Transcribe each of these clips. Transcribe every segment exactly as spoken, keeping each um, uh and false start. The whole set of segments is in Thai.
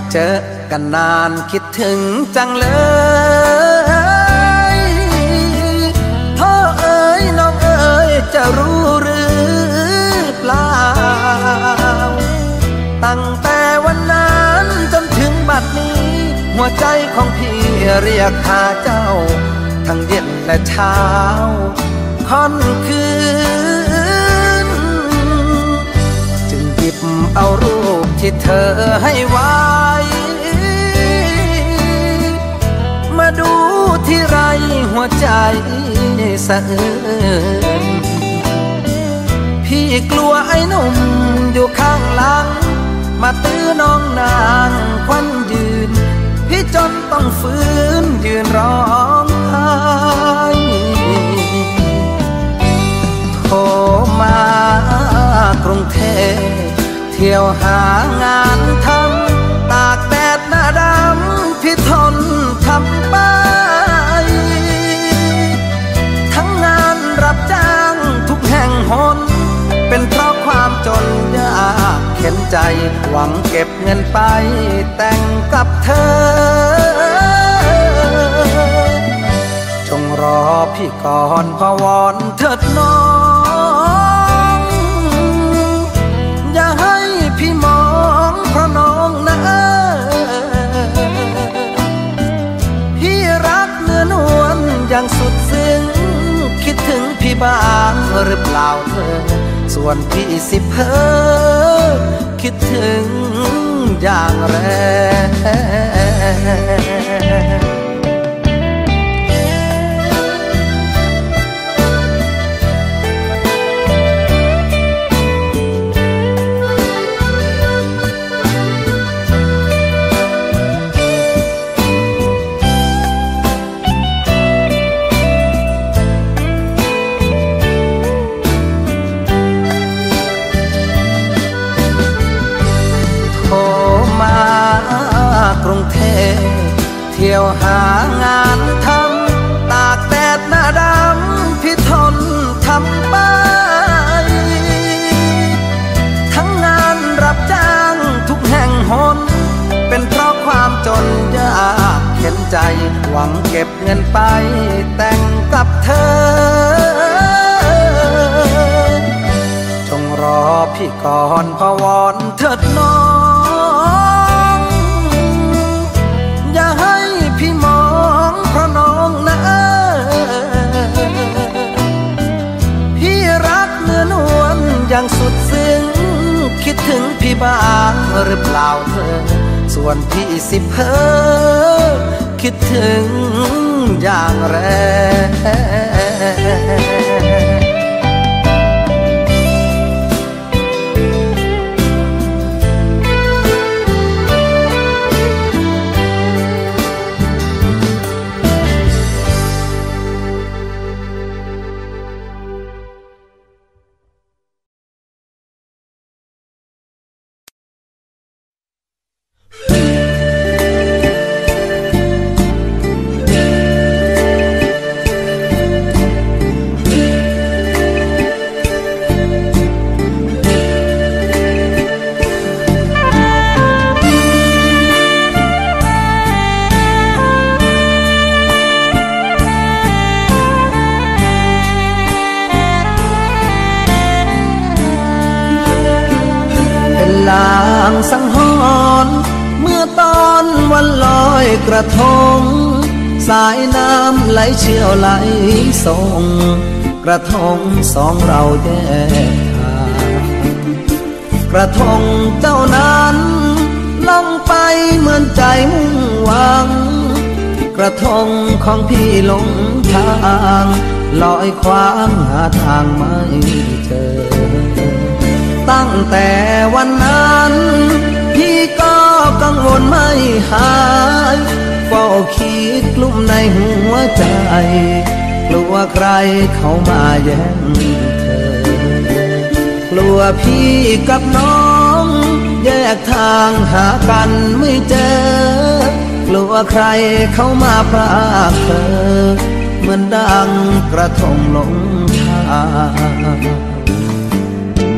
เจอกันนานคิดถึงจังเลยพ่อเอ๋ยน้องเอ๋ยจะรู้หรือเปล่าตั้งแต่วันนั้นจนถึงบัดนี้หัวใจของพี่เรียกหาเจ้าทั้งเย็นและเช้าค่อนคืนจึงหยิบเอารูปที่เธอให้ไว้มาดูที่ไรหัวใจสะอื้นพี่กลัวไอ้หนุ่มอยู่ข้างหลังมาตื้อน้องนางควันยืนพี่จนต้องฟื้นยืนร้องไห้โทรมากรุงเทพเที่ยวหางานทำตากแดดหน้าดำพี่ทนทำไปทั้งงานรับจ้างทุกแห่งหนเป็นเพราะความจนยากเข็นใจหวังเก็บเงินไปแต่งกับเธอจงรอพี่ก่อนพะวอนเถิดน้องอย่าให้พี่มองเพราะน้องนะพี่รักเนื้อนวลอย่างสุดซึ้งคิดถึงพี่บ้างหรือเปล่าเธอส่วนพี่สิเพ้อคิดถึงอย่างแรงกรุงเทพเที่ยวหางานทำตากแดดหน้าดำพี่ทนทำไปทั้งงานรับจ้างทุกแห่งหนเป็นเพราะความจนยากเข็นใจหวังเก็บเงินไปแต่งกับเธอจงรอพี่ก่อนพะวอนเถิดน้องอย่าให้พี่มองเพราะน้องนะพี่รักเนื้อนวลอย่างสุดซึ้งคิดถึงพี่บ้างหรือเปล่าเธอส่วนพี่สิเพ้อคิดถึงอย่างแรงลางสังหรณ์เมื่อตอนวันลอยกระทงสายน้ำไหลเชี่ยวไหลส่งกระทงสองเราแยกทางกระทงเจ้านั้นล่องไปเหมือนใจมุ่งหวังกระทงของพี่หลงทางลอยคว้างหาทางไม่เจอตั้งแต่วันนั้นพี่ก็กังวลไม่หายเฝ้าคิดกลุ้มในหัวใจกลัวใครเข้ามาแย่งเธอกลัวพี่กับน้องแยกทางหากันไม่เจอกลัวใครเข้ามาพรากเธอเหมือนดังกระทงหลงทาง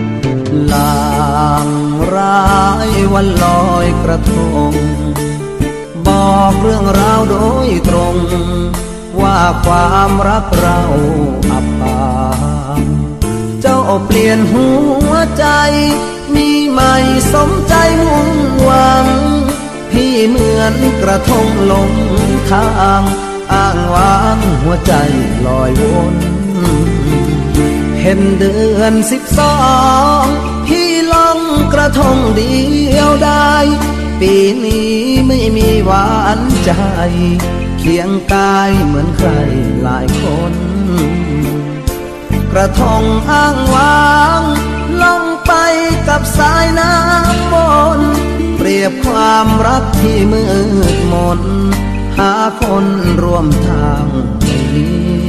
ลางร้ายวันลอยกระทงบอกเรื่องราวโดยตรงว่าความรักเราอับปางเจ้าเปลี่ยนหัวใจมีไม่สมใจมุ่งหวังพี่เหมือนกระทงลงทางอ้างว้างหัวใจลอยวนเห็นเดือนสิบสองพี่ลองกระทงเดียวได้ปีนี้ไม่มีหวานใจเคียงกายเหมือนใครหลายคนกระทงอ้างว้างล่องไปกับสายน้ำมนเปรียบความรักที่มืดมนหาคนร่วมทางไม่มี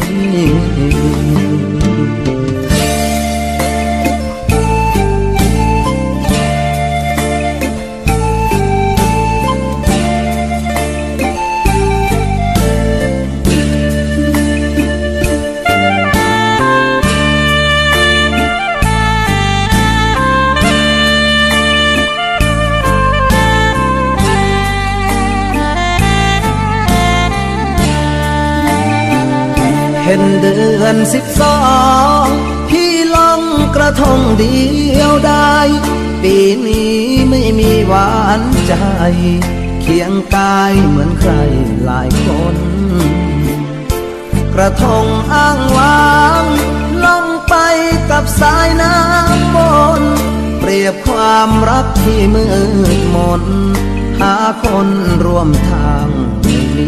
เห็นเดือนสิบสองพี่ลองกระทงเดียวได้ปีนี้ไม่มีหวานใจเคียงกายเหมือนใครหลายคนกระทงอ้างว้างล่องไปกับสายน้ำมนเปรียบความรักที่มืดมนหาคนร่วมทางไม่มี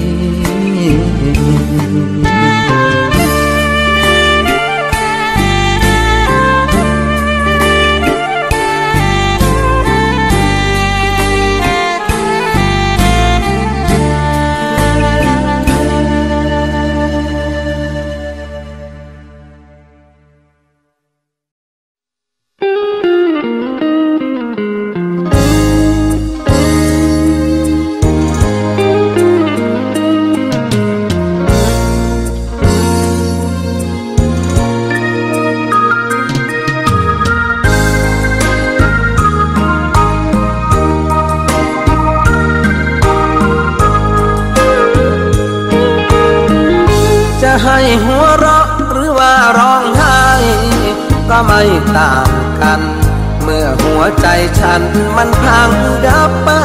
ให้หัวเราะหรือว่าร้องไห้ก็ไม่ต่างกันเมื่อหัวใจฉันมันพังดับไป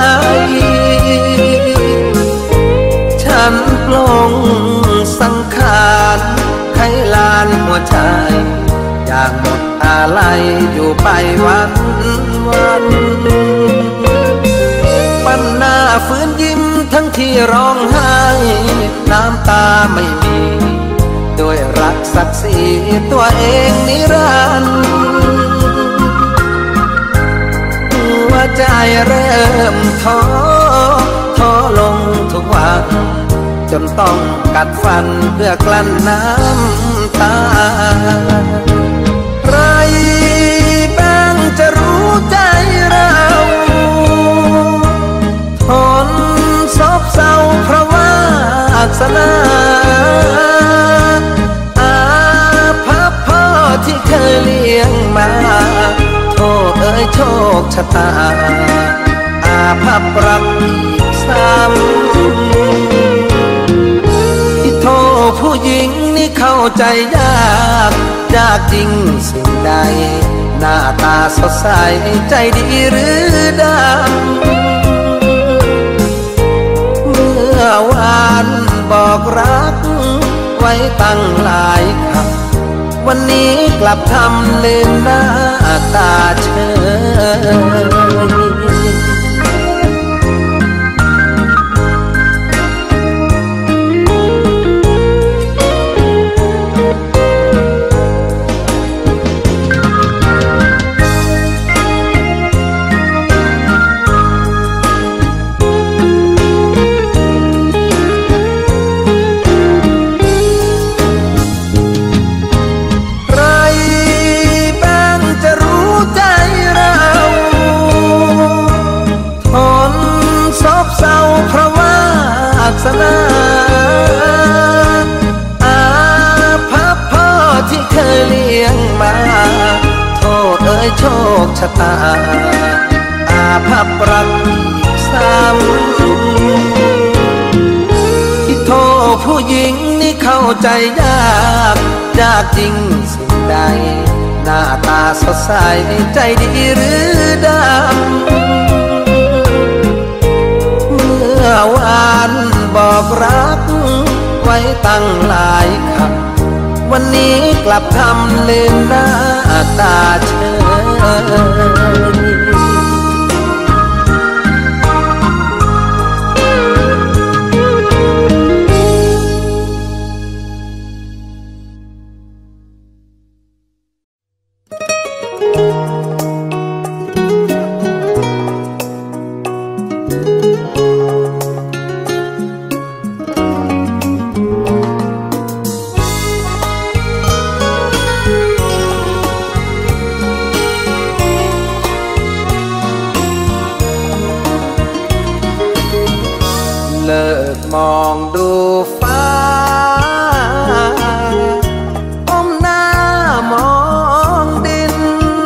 ฉันปลงสังขารไขลานหัวใจอย่างหมดอะไรอยู่ไปวันวันปัญหาฟื้นยิ้มทั้งที่ร้องไห้น้ำตาไม่มีด้วยรักศักดิ์ศรีตัวเองนิรันดร์หัวใจเริ่มท้อท้อลงทุกวันจนต้องกัดฟันเพื่อกลั้นน้ำตาใครบ้างจะรู้ใจเราทนซบเศร้าเพราะว่าอักษณาที่เคยเลี้ยงมาโทษเอ้ยโชคชะตาอาภัพรักอีกซ้ำที่โทษผู้หญิงนี่เข้าใจยากยากจริงสิ่งใดหน้าตาสดใสใจดีหรือดำเมื่อวานบอกรักไว้ตั้งหลายคำวันนี้กลับทำลืมหน้าตาเฉย สนาอาภัพพ่อที่เคยเลี้ยงมาโทษเอ้ยโชคชะตาอาภัพรักซ้ำที่โทษผู้หญิงนี่เข้าใจยากยากจริงสิ่งใดหน้าตาสดใสใจดีหรือดำเมื่อวานบอกรักไว้ตั้งหลายคำวันนี้กลับทำลืมหน้าตาเฉยเลิกมองดูฟ้าก้มหน้ามองดิน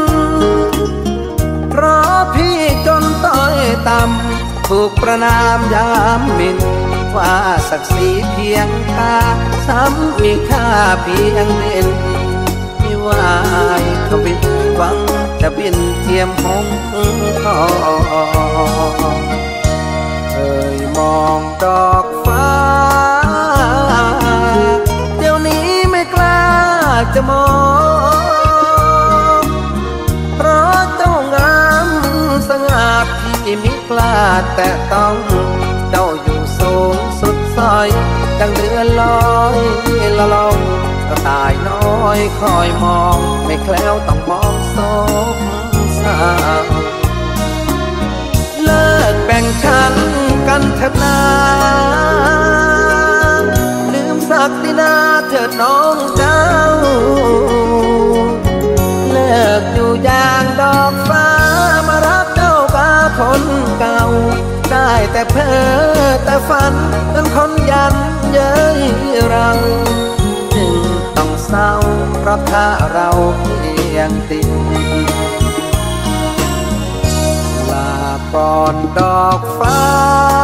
เพราะพี่จนต้อยต่ำถูกประนามยามหมิ่นว่าศักดิ์ศรีเพียงตาซ้ำมีค่าเพียงเล่นไม่ว่าเขาบินหวังจะบินเทียมหงทองเคยมองดอกฟ้าเดี๋ยวนี้ไม่กล้าจะมองเพราะเจ้างามสง่าพี่มิกล้าแต่ต้องเจ้าอยู่สูงสุดซอยดังเรือลอยละล่องกระต่ายน้อยคอยมองไม่แคล้วต้องมองศพสาวเลิกแบ่งชั้นกันเถิดนาลืมศักดินาเถิดน้องเจ้าเลิกอยู่อย่างดอกฟ้ามารักเจ้าปาคนเก่าได้แต่เพ้อแต่ฝันเป็นคนยันเย้ยเราจึงต้องเศร้าเพราะถ้าเราเพียงติดก่อนดอกฟ้า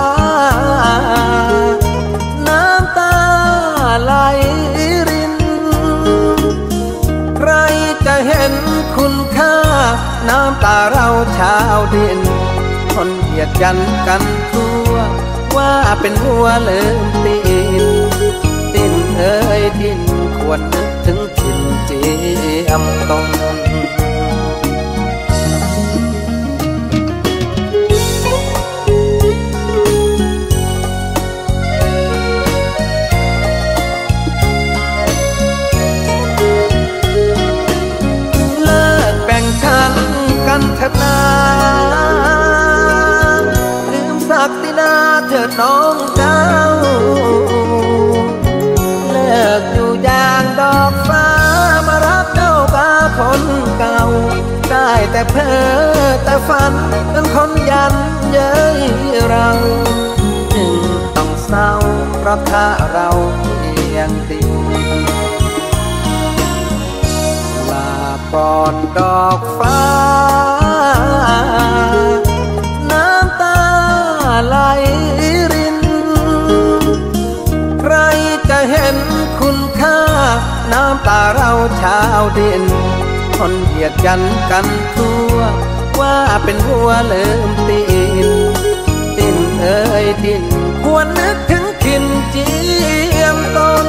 น้ำตาไหลรินใครจะเห็นคุณค่าน้ำตาเราชาวดินคนเหยียดกันกันทั่วว่าเป็นหัวเลิมตีนดินเอ้ยดินควรนึกถึงถิ่นเจียมตรงกันเถิดนาลืมศักดินาเถิดน้องเจ้าเลิกอยู่อย่างดอกฟ้ามารักเจ้าปาคนเก่าได้แต่เพ้อแต่ฝันเป็นคนยันเย้ยเราจึงต้องเศร้าเพราะถ้าเราเพียงติดก่อนดอกฟ้าน้ำตาไหลรินใครจะเห็นคุณค่าน้ำตาเราชาวดินคนเหยียดกันกันทั่วว่าเป็นหัวเลิมตีนดินเอ้ยดินควรนึกถึงถิ่นเจียมตน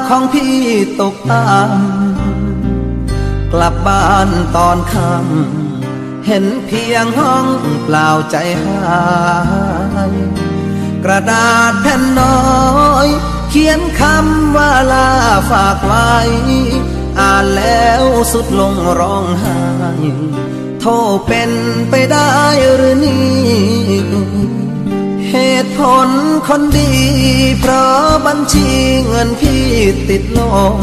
ของพี่ตกต่ำกลับบ้านตอนค่ำเห็นเพียงห้องเปล่าใจหายกระดาษแผ่นน้อยเขียนคำว่าลาฝากไว้อ่านแล้วสุดลงร้องไห้โทษเป็นไปได้หรือนี่เหตุผลคนดีเพราะบัญชีเงินพี่ติดลม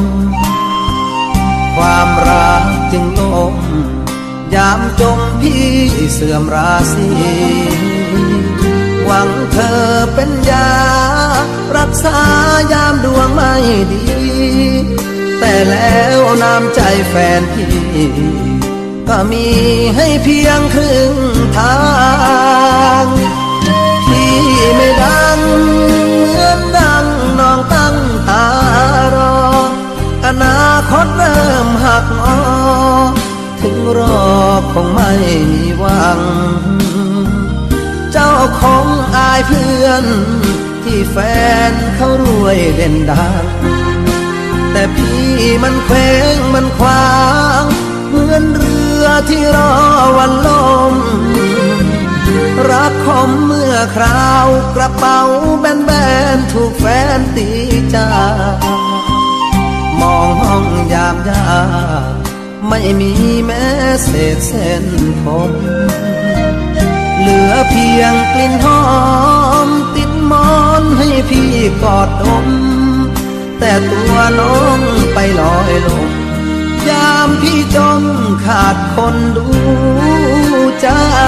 ความรักจึงล่มยามจมพี่เสื่อมราศีหวังเธอเป็นยารักษายามดวงไม่ดีแต่แล้วน้ำใจแฟนพี่ก็มีให้เพียงครึ่งทางพี่ไม่ดังเหมือนดังน้องตั้งตารออนาคตเริ่มหักงอถึงรอคงไม่มีหวังเจ้าคงอายเพื่อนที่แฟนเขารวยเด่นดังแต่พี่มันเคว้งมันคว้างเหมือนเรือที่รอวันลมรักคมเมื่อคราวกระเป๋าแบนๆถูกแฟนตีจากมองห้องยามยากไม่มีแม้เศษเส้นผมเหลือเพียงกลิ่นหอมติดมอนให้พี่กอดดมแต่ตัวน้องไปลอยลมยามพี่จมขาดคนดูใจ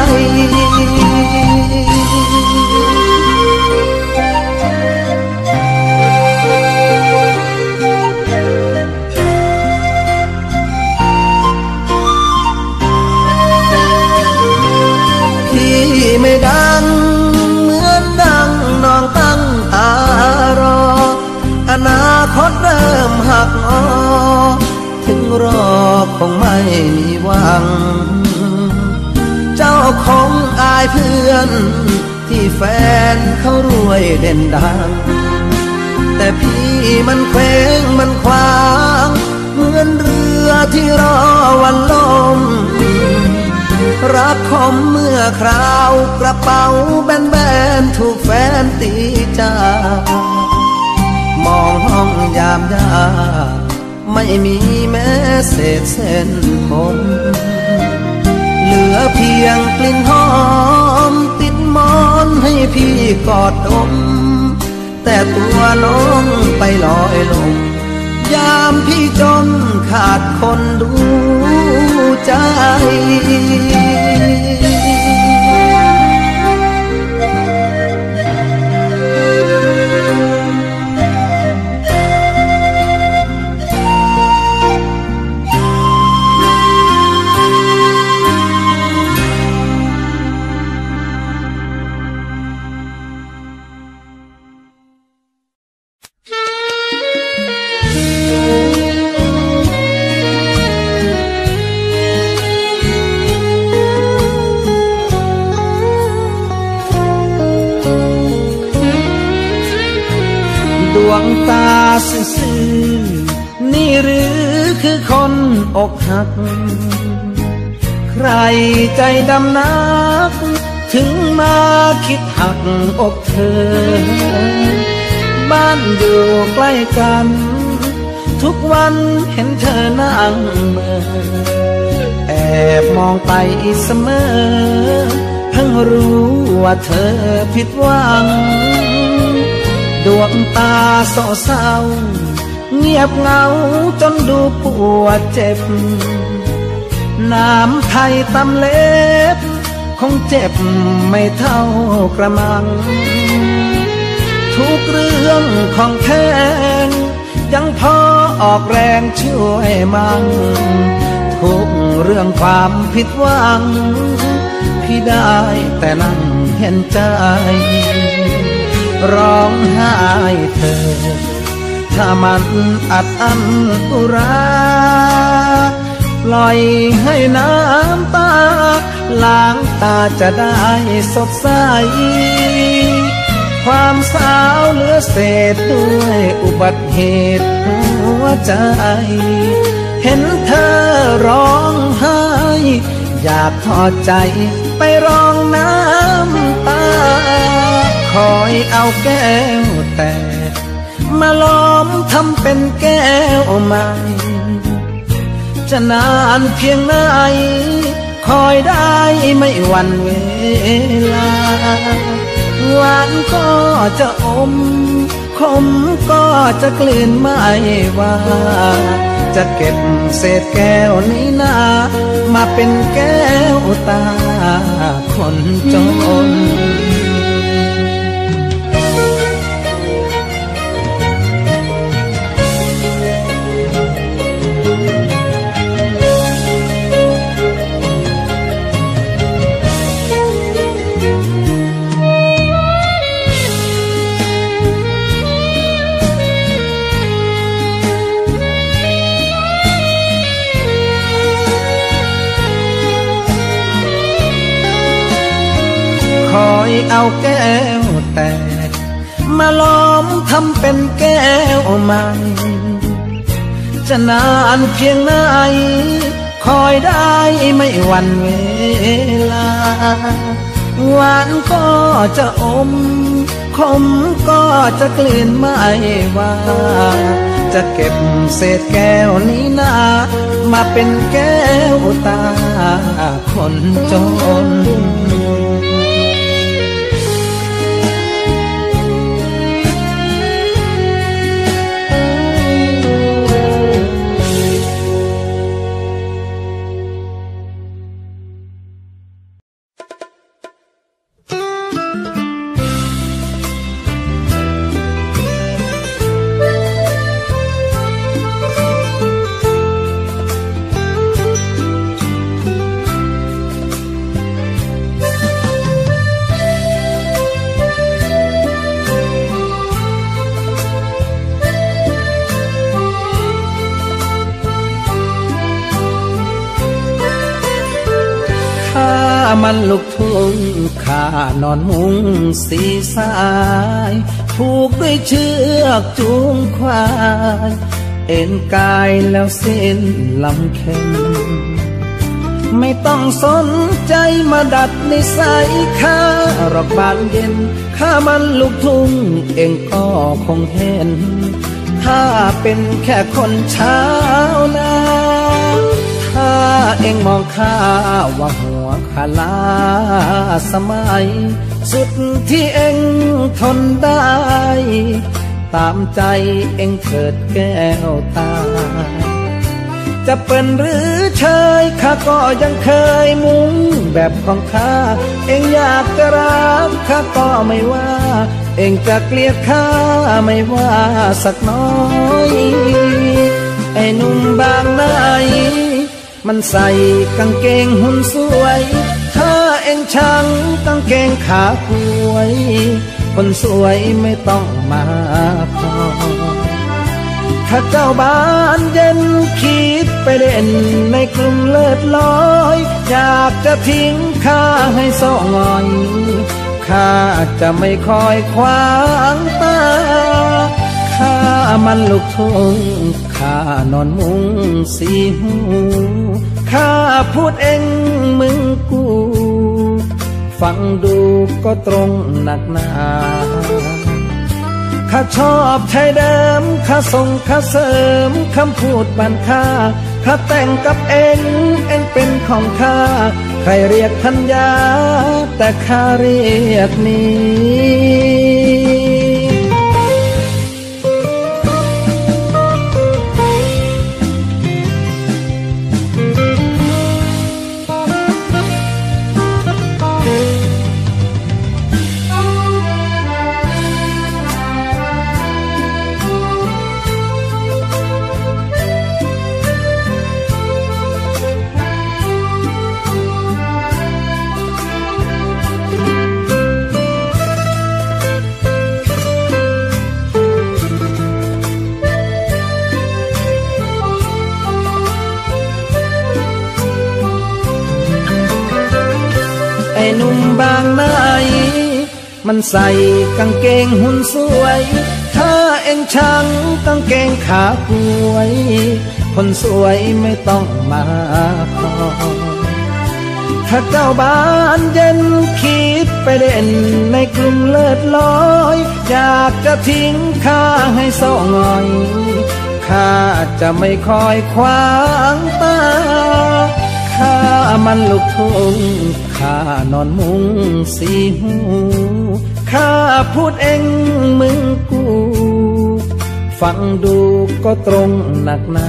พี่ไม่ดังเหมือนดังน้องตั้งตารออนาคตเริ่มหักงอถึงรอคงไม่มีหวังเจ้าคงอายเพื่อนที่แฟนเขารวยเด่นดังแต่พี่มันเคว้งมันคว้างเหมือนเรือที่รอวันลมรักคมเมื่อคราวกระเป๋าแบนๆถูกแฟนตีจากมองห้องยามยากไม่มีแม้เศษเส้นผมเหลือเพียงกลิ่นหอมติดมอนให้พี่กอดดมแต่ตัวน้องไปลอยลมยามพี่จนขาดคนดูใจดวงตาซื่อๆนี่หรือคือคนอกหักใครใจดำนักถึงมาคิดหักอกเธอบ้านอยู่ใกล้กันทุกวันเห็นเธอนั่งเมื่อแอบมองไปเสมอเพิ่งรู้ว่าเธอผิดหวังดวงตาโศกเศร้าเงียบเหงาจนดูปวดเจ็บน้ำไทยตำเล็บคงเจ็บไม่เท่ากระมังทุกเรื่องของแพงยังพอออกแรงช่วยมั่งทุกเรื่องความผิดหวังพี่ได้แต่นั่งเห็นใจร้องไห้เธอถ้ามันอัดอั้นอุราปล่อยให้น้ำตาล้างตาจะได้สดใสความสาวเหลือเศษด้วยอุบัติเหตุหัวใจเห็นเธอร้องไห้อยากทอดใจไปร้องน้ำตาคอยเอาแก้วแต่มาล้อมทำเป็นแก้วใหม่จะนานเพียงไหนคอยได้ไม่หวั่นเวลาหวานก็จะอมขมก็จะกลืนไม่ว่าจะเก็บเศษแก้วนี้นามาเป็นแก้วตาคนจนคอยเอาแก้วแตกมาล้อมทำเป็นแก้วใหม่จะนานเพียงไหนคอยได้ไม่หวั่นเวลาหวานก็จะอมขมก็จะกลืนไม่ว่าจะเก็บเศษแก้วนี้นามาเป็นแก้วตาคนจนมันลูกทุ่งข้านอนมุงสีสายผูกด้วยเชือกจูงควายเอ็นกายแล้วเส้นลำเค็มไม่ต้องสนใจมาดัดนิสัยข้ารอกบานเย็นข้ามันลูกทุ่งเองก็คงเห็นถ้าเป็นแค่คนชาวนาถ้าเองมองข้าว่าหัวขาลาสมัยสุดที่เองทนได้ตามใจเองเกิดแก้วตาจะเป็นหรือเชยข้าก็ยังเคยมุ้งแบบของข้าเองอยากจะรักข้าก็ไม่ว่าเองจะเกลียดข้าไม่ว่าสักน้อยไอ้หนุ่มบางไหนมันใส่กางเกงหุ่นสวยถ้าเอ็งช่างกางเกงขาป่วยคนสวยไม่ต้องมาพอถ้าเจ้าบ้านเย็นคิดไปเล่นในกลุ่มเลิศลอยอยากจะทิ้งข้าให้โซ่งอยข้าจะไม่คอยขวางตาข้ามันลูกทุ่งข้านอนมุงสีหูข้าพูดเองมึงกูฟังดูก็ตรงหนักหนาข้าชอบชายเดิมข้าส่งข้าเสริมคำพูดบันค่าข้าแต่งกับเองเองเป็นของข้าใครเรียกพันยาแต่ข้าเรียกนี้มันใส่กางเกงหุ่นสวยถ้าเอ็งชังกางเกงขาป่วยคนสวยไม่ต้องมาขอถ้าเจ้าบ้านเย็นคิดไปเด่นในกลุ่มเลิศลอยอยากจะทิ้งข้าให้เศร้าหงอยข้าจะไม่คอยขวางตาข้ามันลูกทุ่งข้านอนมุงสีหูข้าพูดเองมึงกูฟังดูก็ตรงหนักหนา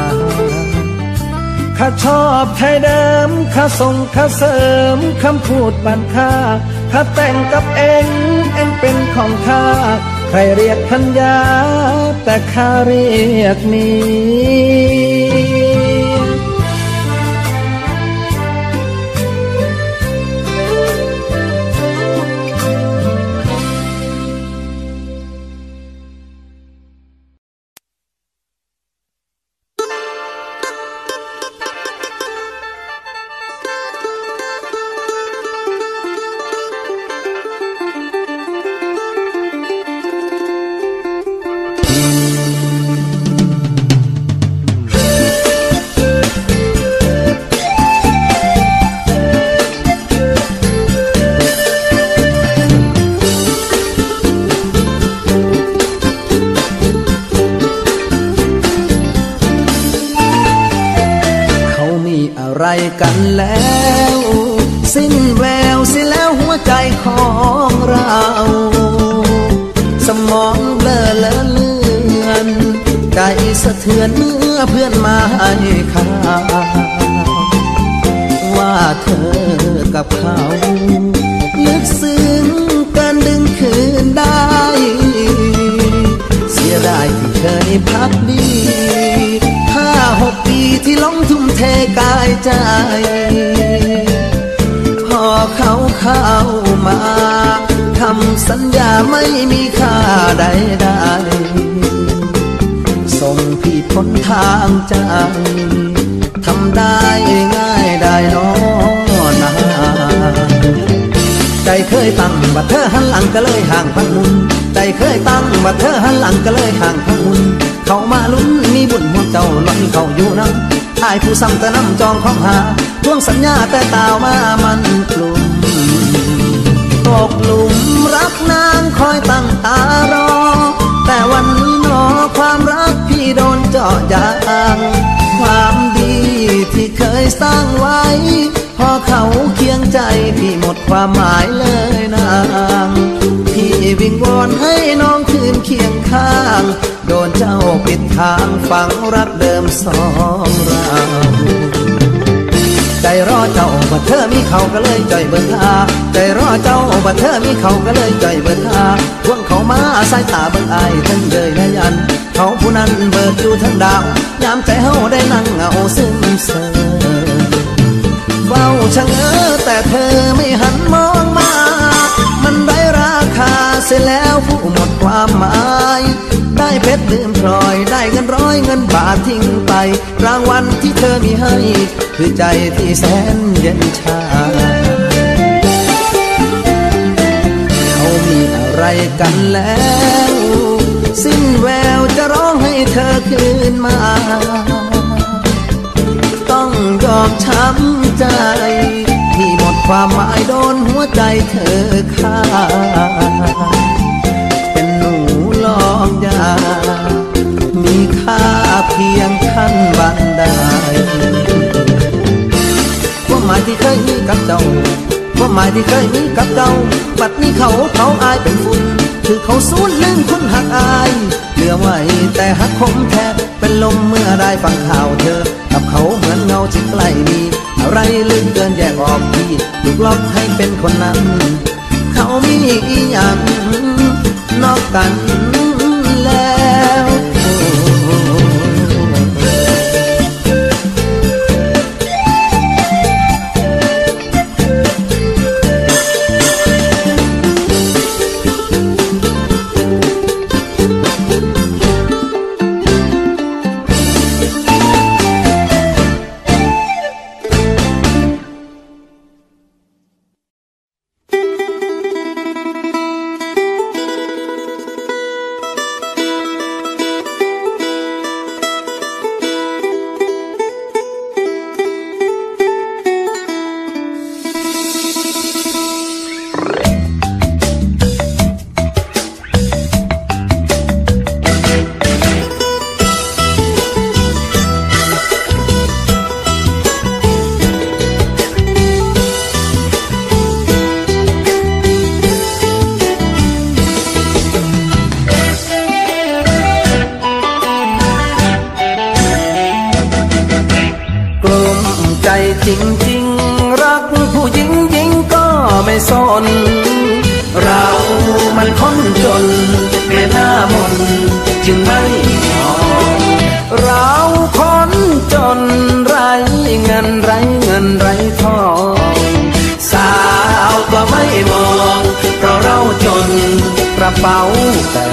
ข้าชอบไทยเดิมข้าส่งข้าเสริมคำพูดบันค่าข้าแต่งกับเองเองเป็นของข้าใครเรียกพัญญาแต่ข้าเรียกเมียกันแล้วสิ้นแววเสียแล้วหัวใจของเราสมองเบลอเลอะเลือนใจสะเทือนเมื่อเพื่อนมาให้ข่าวว่าเธอกับเขาลึกซึ้งกันดึงคืนได้เสียดายที่เคยพักดีห้าหกปีที่ลงทุ่มเทกายใจพอเขาเข้ามาคำสัญญาไม่มีค่าใดๆส่งพี่พ้นทางใจทำได้ง่ายได้น้อนาใจเคยตั้งบัดเธอหันหลังก็เลยห่างพังมุนใจเคยตั้งบัดเธอหันหลังก็เลยห่างพังมุนเขามาลุ้นมีบุญหัวเจ้าลอยเขาอยู่น้ำอายผู้ซ้ำแต่น้ำจองของหาทวงสัญญาแต่ตาวมามันกลุ่มตกหลุมรักนางคอยตั้งตารอแต่วันนี้หนอความรักพี่โดนเจาะยางความดีที่เคยสร้างไว้พอเขาเคียงใจพี่หมดความหมายเลยนางพี่วิงวอนให้น้องคืนเคียงข้างโดนเจ้าปิดทางฝังรักเดิมสองเราใจรอเจ้าบัดเธอมีเขาก็เลยจ่อยเบิดทาใจรอเจ้าบัดเธอมีเขาก็เลยจ่อยเบิดทาพวงเขามาสายตาเบิ่งอายทั้งเยยและยันเขาผู้นั้นเบิดอยู่ทั้งดาวยามใจเฮาได้นั่งเหงาซึมเศร้าเฝ้าชะเง้อแต่เธอไม่หันมองมามันได้ราคาเสียแล้วผู้หมดความหมายได้เพชรลืมพลอยได้เงินร้อยเงินบาททิ้งไปรางวัลที่เธอมีให้คือใจที่แสนเย็นชาเขามีอะไรกันแล้วสิ้นแววจะร้องให้เธอคืนมาต้องยอมช้ำใจที่หมดความหมายโดนหัวใจเธอฆ่าเป็นหนูลองยามีค่าเพียงขั้นบันไดความหมายที่เคยมีกับเจ้าความหมายที่เคยมีกับเจ้าบัดนี้เขาเขาอายเป็นฝุ่นคือเขาสูญลืมคุณหักอายเหลือไว้แต่หักคมแทบเป็นลมเมื่อได้ฟังข่าวเธอกับเขาเหมือนเงาที่ใกล้มีอะไรลืมเกินแยกออกที่ถูกล็อกให้เป็นคนนั้นเขามีอีหยังนอกกันแล้วเป๋าแต่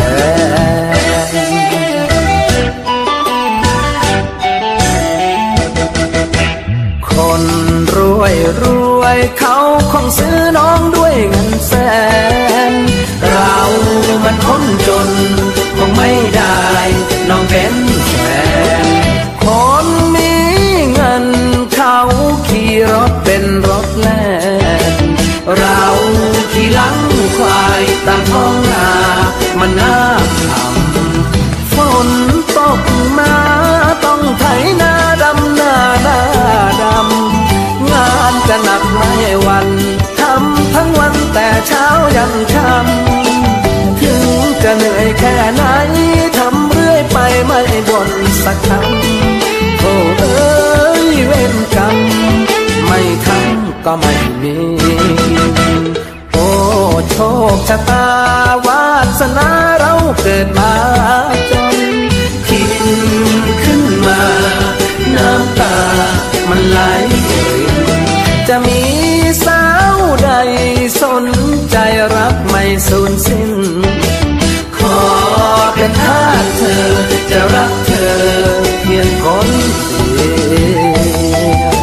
คนรวยรวยเขาคงซื้อน้องด้วยเงินแสนเรามันคนจนคงไม่ได้น้องเป็นแฟนคนมีเงินเขาขี่รถเป็นรถแล่นเราขี่หลังควายตามท้องนามันน่าทำฝนตกมาต้องไถนาดำหน้าหน้าดำงานจะหนักไม่วันทำทั้งวันแต่เช้ายันค่ำถึงจะเหนื่อยแค่ไหนทำเรื่อยไปไม่บ่นสักคำโอ้เอ้ยเวรกรรมไม่ทำก็ไม่มีโอ้โชคชะตาวาสนาเราเกิดมาจนคิดขึ้นมาน้ำตามันไหลจะมีสาวใดสนใจรักไม่สูญสิ้นขอเป็นทาสเธอจะรักเธอเพียงคนเดียว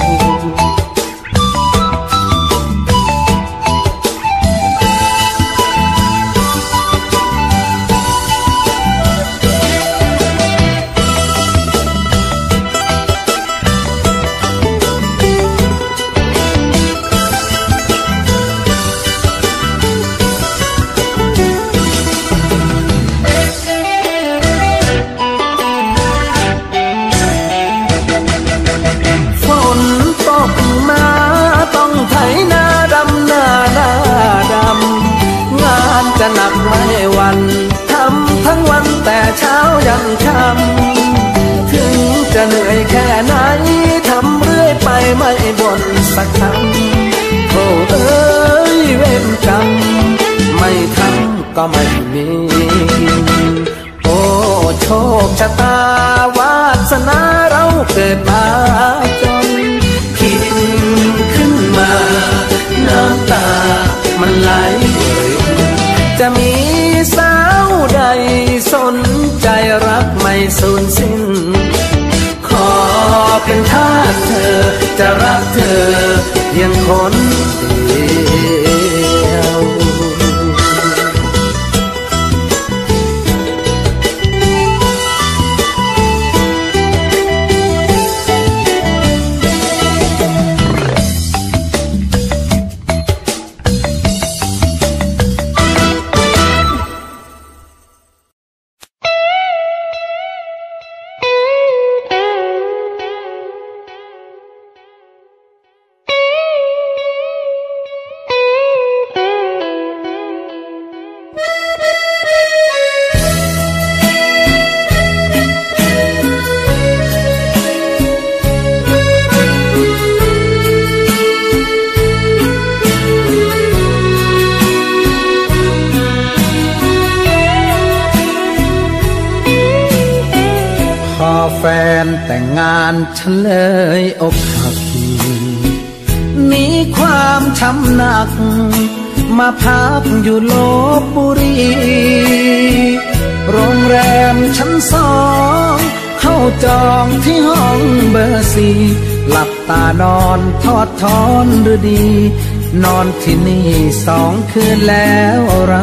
จะหนักไม่วันทำทั้งวันแต่เช้ายันค่ำถึงจะเหนื่อยแค่ไหนทำเรื่อยไปไม่บ่นสักคำโอ้เอ้ยเวรกรรมไม่ทำก็ไม่มีโอ้โชคชะตาวาสนาเราเกิดมาจนคิดขึ้นมาน้ำตามันไหลจะมีสาวใดสนใจรักไม่สูญสิ้นขอเป็นทาสเธอจะรักเธอเพียงคนเดียวแฟนแต่งงานฉันเลยอกหักหนีความช้ำหนักมาพักอยู่ลพบุรีโรงแรมชั้นสองเข้าจองที่ห้องเบอร์สี่หลับตานอนทอดทอนฤดีนอนที่นี่สองคืนแล้วเรา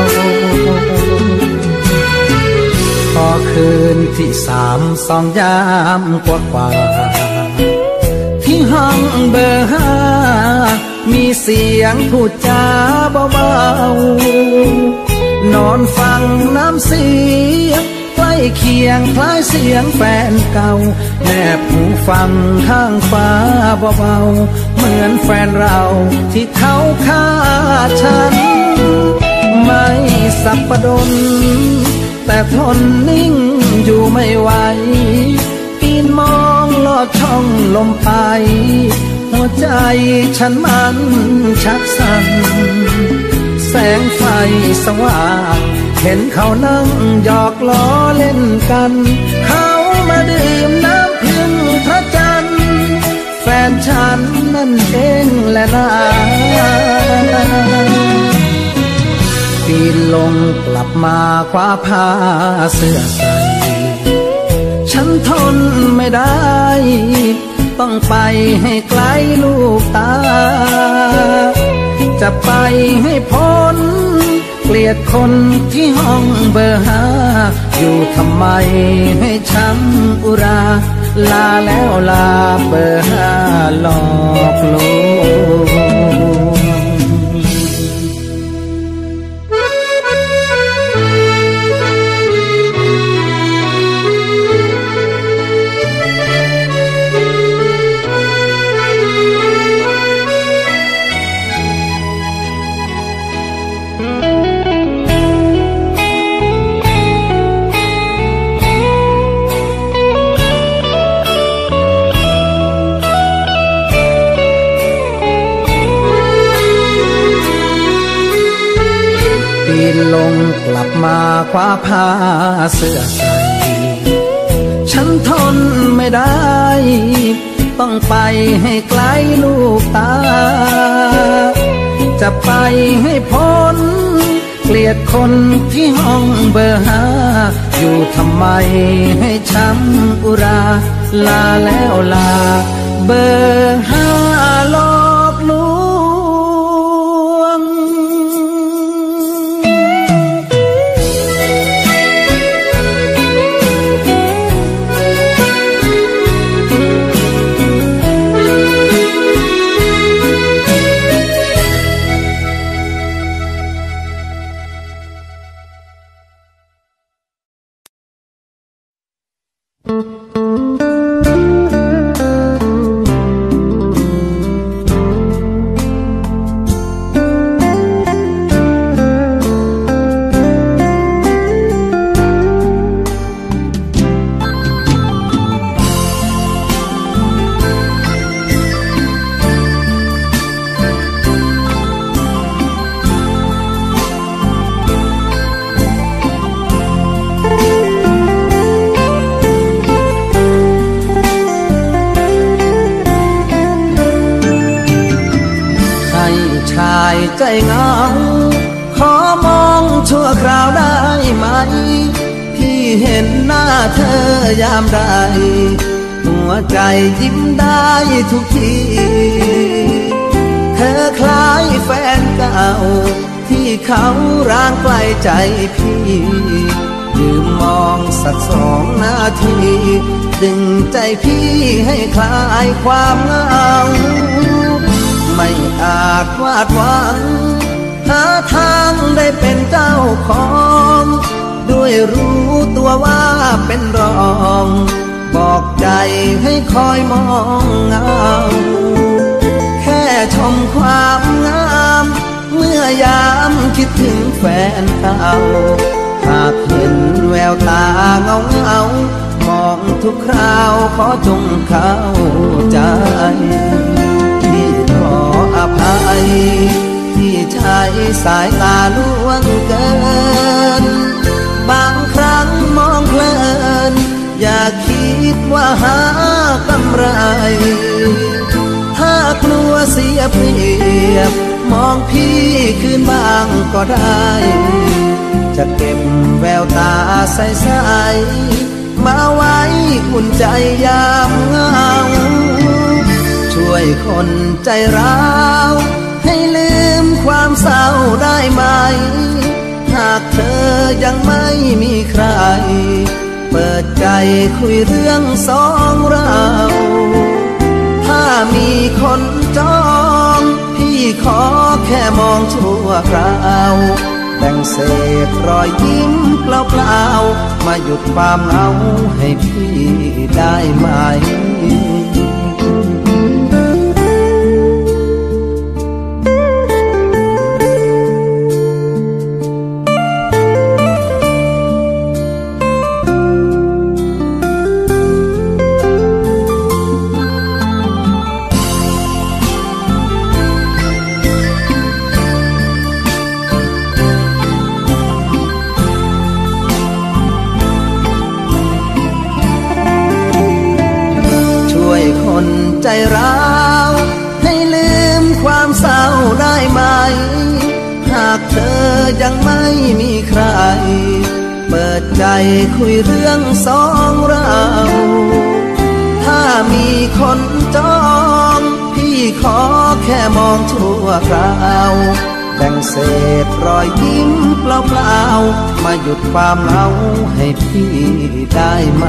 พอคืนที่สามสองยามกว่ากว่าที่ห้องเบอร์ห้ามีเสียงพูดจาเบาๆนอนฟังน้ำเสียงใกล้เคียงคล้ายเสียงแฟนเก่าแนบหูฟังข้างฟ้าเบาๆเหมือนแฟนเราที่เขาฆ่าฉันไม่สับประดนแต่ทนนิ่งอยู่ไม่ไหวปีนมองลอดช่องลมไปหัวใจฉันมันชักสั่นแสงไฟสว่างเห็นเขานั่งหยอกล้อเล่นกันเขามาดื่มน้ำพึ่งพระจันทร์แฟนฉันนั่นเองแหละนะปีนลงกลับมาคว้าผ้าเสื้อใส่ฉันทนไม่ได้ต้องไปให้ไกลลูกตาจะไปให้พ้นเกลียดคนที่ห้องเบอร์ห้าอยู่ทำไมให้ช้ำอุราลาแล้วลาเบอร์ห้าหลอกลวงลงกลับมาคว้าผ้าเสื้อใส่ฉันทนไม่ได้ต้องไปให้ไกลลูกตาจะไปให้พ้นเกลียดคนที่ห้องเบอร์ห้าอยู่ทำไมให้ช้ำอุราลาแล้วลาเบอร์ห้าหลอกลวงใจเหงาขอมองชั่วคราวได้ไหมพี่เห็นหน้าเธอยามใดหัวใจยิ้มได้ทุกทีเธอคล้ายแฟนเก่าที่เขาร่างใกล้ใจพี่ยืมมองสักสองนาทีดึงใจพี่ให้คลายความเหงาไม่อาจวาดหวังหาทางได้เป็นเจ้าของด้วยรู้ตัวว่าเป็นรองบอกใจให้คอยมองเงาแค่ชมความงามเมื่อยามคิดถึงแฟนเก่าหากเห็นแววตาเงาเงามองทุกคราวขอจงเข้าใจขออภัยที่ใช้สายตาล่วงเกินบางครั้งมองเพลินอย่าคิดว่าหากำไรถ้ากลัวเสียเปรียบมองพี่คืนบ้างก็ได้จะเก็บแววตาใสๆมาไว้อุ่นใจยามเหงาช่วยคนใจร้าวให้ลืมความเศร้าได้ไหมหากเธอยังไม่มีใครเปิดใจคุยเรื่องสองเราถ้ามีคนจองพี่ขอแค่มองชั่วคราวแบ่งเศษรอยยิ้มเปล่าๆมาหยุดความเหงาให้พี่ได้ไหมใจร้าวให้ลืมความเศร้าได้ไหมหาากเธอยังไม่มีใครเปิดใจคุยเรื่องสองเราถ้ามีคนจองพี่ขอแค่มองชั่วคราวแบ่งเศษรอยยิ้มเปล่าๆมาหยุดความเหงาให้พี่ได้ไหม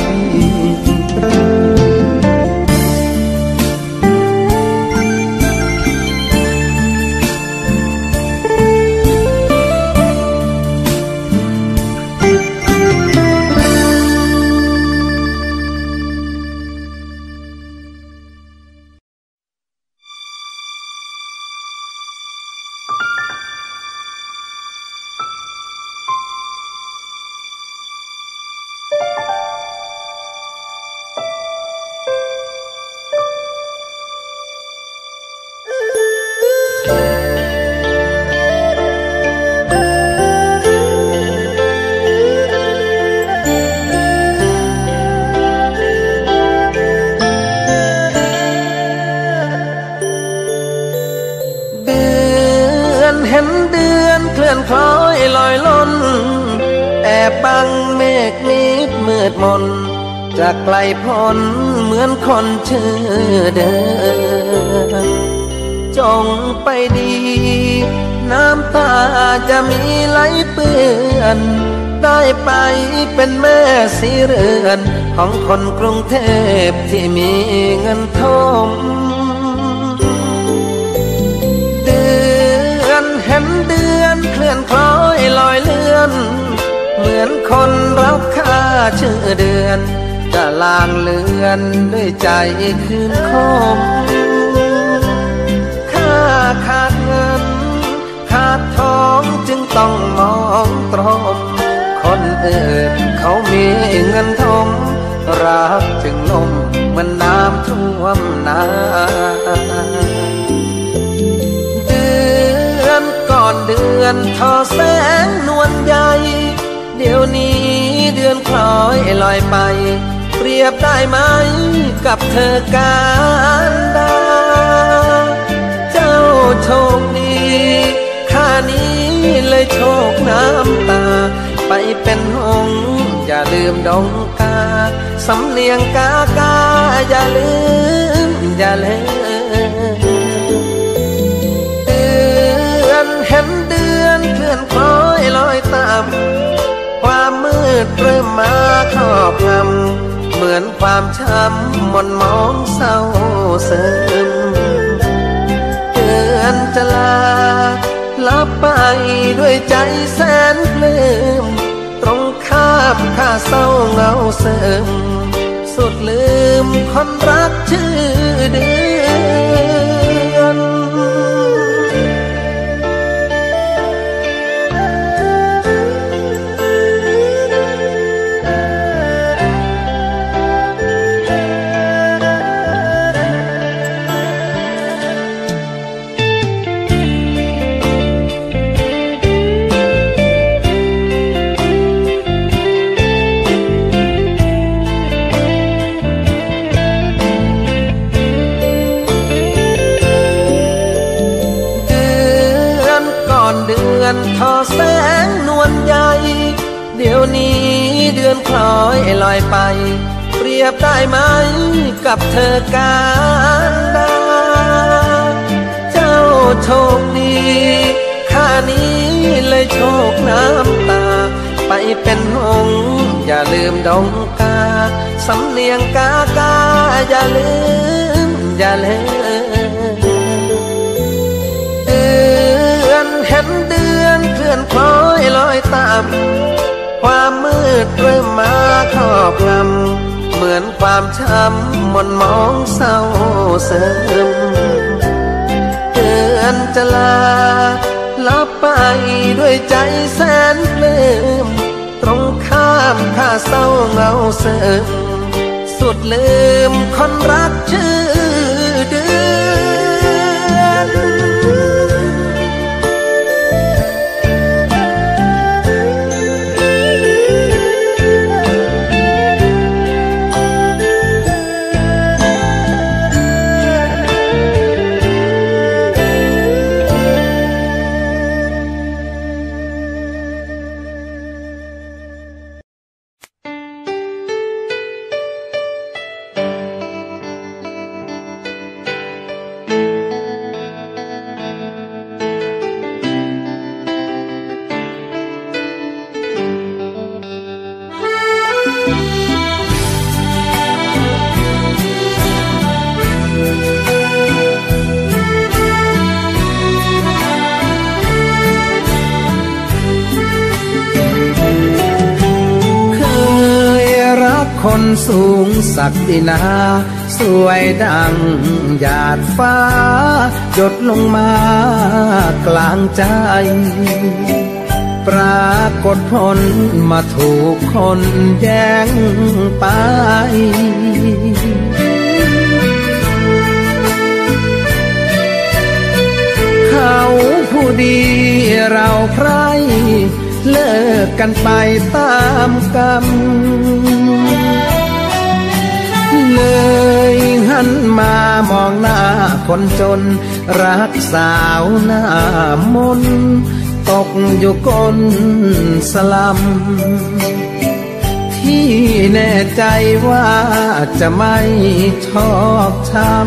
เห็นเดือนเคลื่อนคล้อยลอยล่นแอบบังเมฆนิดมืดมนจากไกลพ้นเหมือนคนชื่อเดินจงไปดีน้ำตาจะมีไหลเปื้อนได้ไปเป็นแม่สีเรือนของคนกรุงเทพที่มีเงินทองเห็นเดือนเคลื่อนคล้อยลอยเลื่อนเหมือนคนรักค่าชื่อเดือนจะลางเลือนด้วยใจคืนคมค่าขาดเงินขาดทองจึงต้องมองตรงคนอื่นเขามีเงินทองรักจึงล่มเหมือนน้ำท่วมนาก่อนเดือนทอแสงนวลใหญ่เดี๋ยวนี้เดือนคล้อยลอยไปเปรียบได้ไหมกับเธอการดาเจ้าโชคดีข้านี้เลยโชคน้ำตาไปเป็นหงส์อย่าลืมดงกาสำเนียงกากาอย่าลืมอย่าลืมเห็นเดือนเคลื่อนคล้อยลอยตามความมืดเริ่มมาครอบงำเหมือนความช้ำหม่นมองเศร้าซึมเดือนจะลาลับไปด้วยใจแสนปลื้มตรงข้ามข้าเศร้าเงาซึมสุดลืมคนรักชื่อเดือนทอแสงนวลใหญ่เดี๋ยวนี้เดือนคล้อยลอยไปเปรียบได้ไหมกับเธอการดาเจ้าโชคดีข้านี้เลยโชคน้ำตาไปเป็นหงส์อย่าลืมดงกาสำเนียงกากาอย่าลืมอย่าลืมเห็นเดือนเคลื่อนคล้อยลอยตามความมืดเริ่มมาครอบงำเหมือนความช้ำหม่นมองเศร้าซึมเดือนจะลาลับไปด้วยใจแสนปลื้มตรงข้ามข้าเศร้าเงาซึมสุดลืมคนรักชื่อเดือนคนสูงศักดินาสวยดังหยาดฟ้าหยดลงมากลางใจปรากฏผลมาถูกคนแย่งไปเขาผู้ดีเราใครเลิกกันไปตามกรรมเลยหันมามองหน้าคนจนรักสาวหน้ามนตกอยู่ก้นสลัมที่แน่ใจว่าจะไม่ชอบช้ำ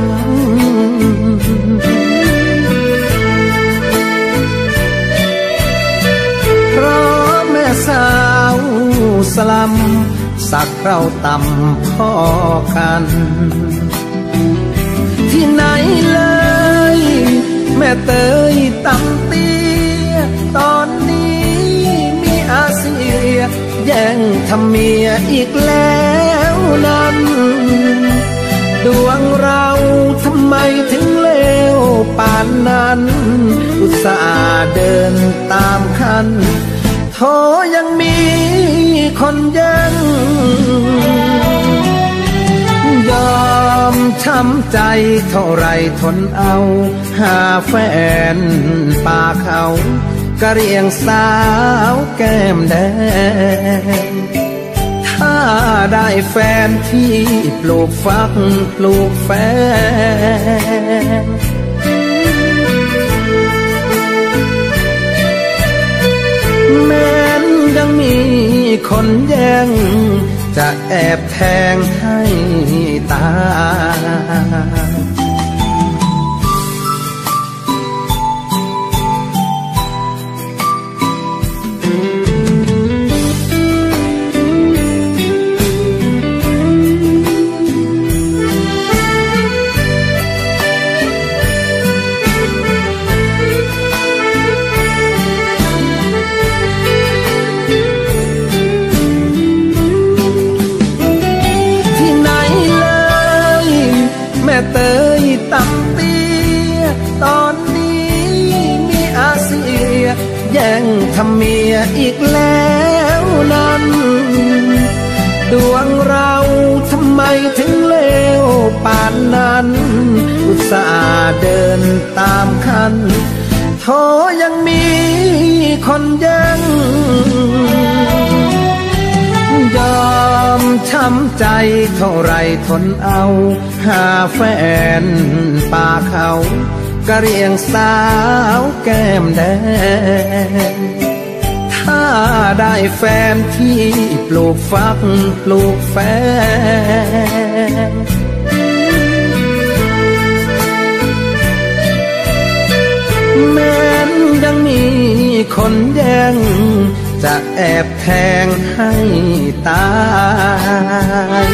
เพราะแม่สาวสลัมสักเราต่ำพ่อกันที่ไหนเลยแม่เตยต่ำเตี้ยตอนนี้มีอาเซียแย่งทำเมียอีกแล้วนั้นดวงเราทำไมถึงเลวป่านนั้นอุตส่าห์เดินตามคันโธ่ยังมีคนยังยอมช้ำใจเท่าไรทนเอาหาแฟนป่าเขากะเรียงสาวแก้มแดงถ้าได้แฟนที่ปลูกฟักปลูกแฟนแม้นยังมีคนแย่งจะแอบแทงให้ตายเตยต่ำเตี้ยตอนนี้มีอาเซียแย่งทำเมียอีกแล้วนั้นดวงเราทำไมถึงเลวป่านนั้นอุตส่าห์เดินตามคันโธ่ยังมีคนแย่งยอมช้ำใจเท่าไรทนเอาหาแฟนป่าเขากะเรียงสาวแก้มแดงถ้าได้แฟนที่ปลูกฟักปลูกแฟนแม้นยังมีคนแย่งจะแอบแทงให้ตาย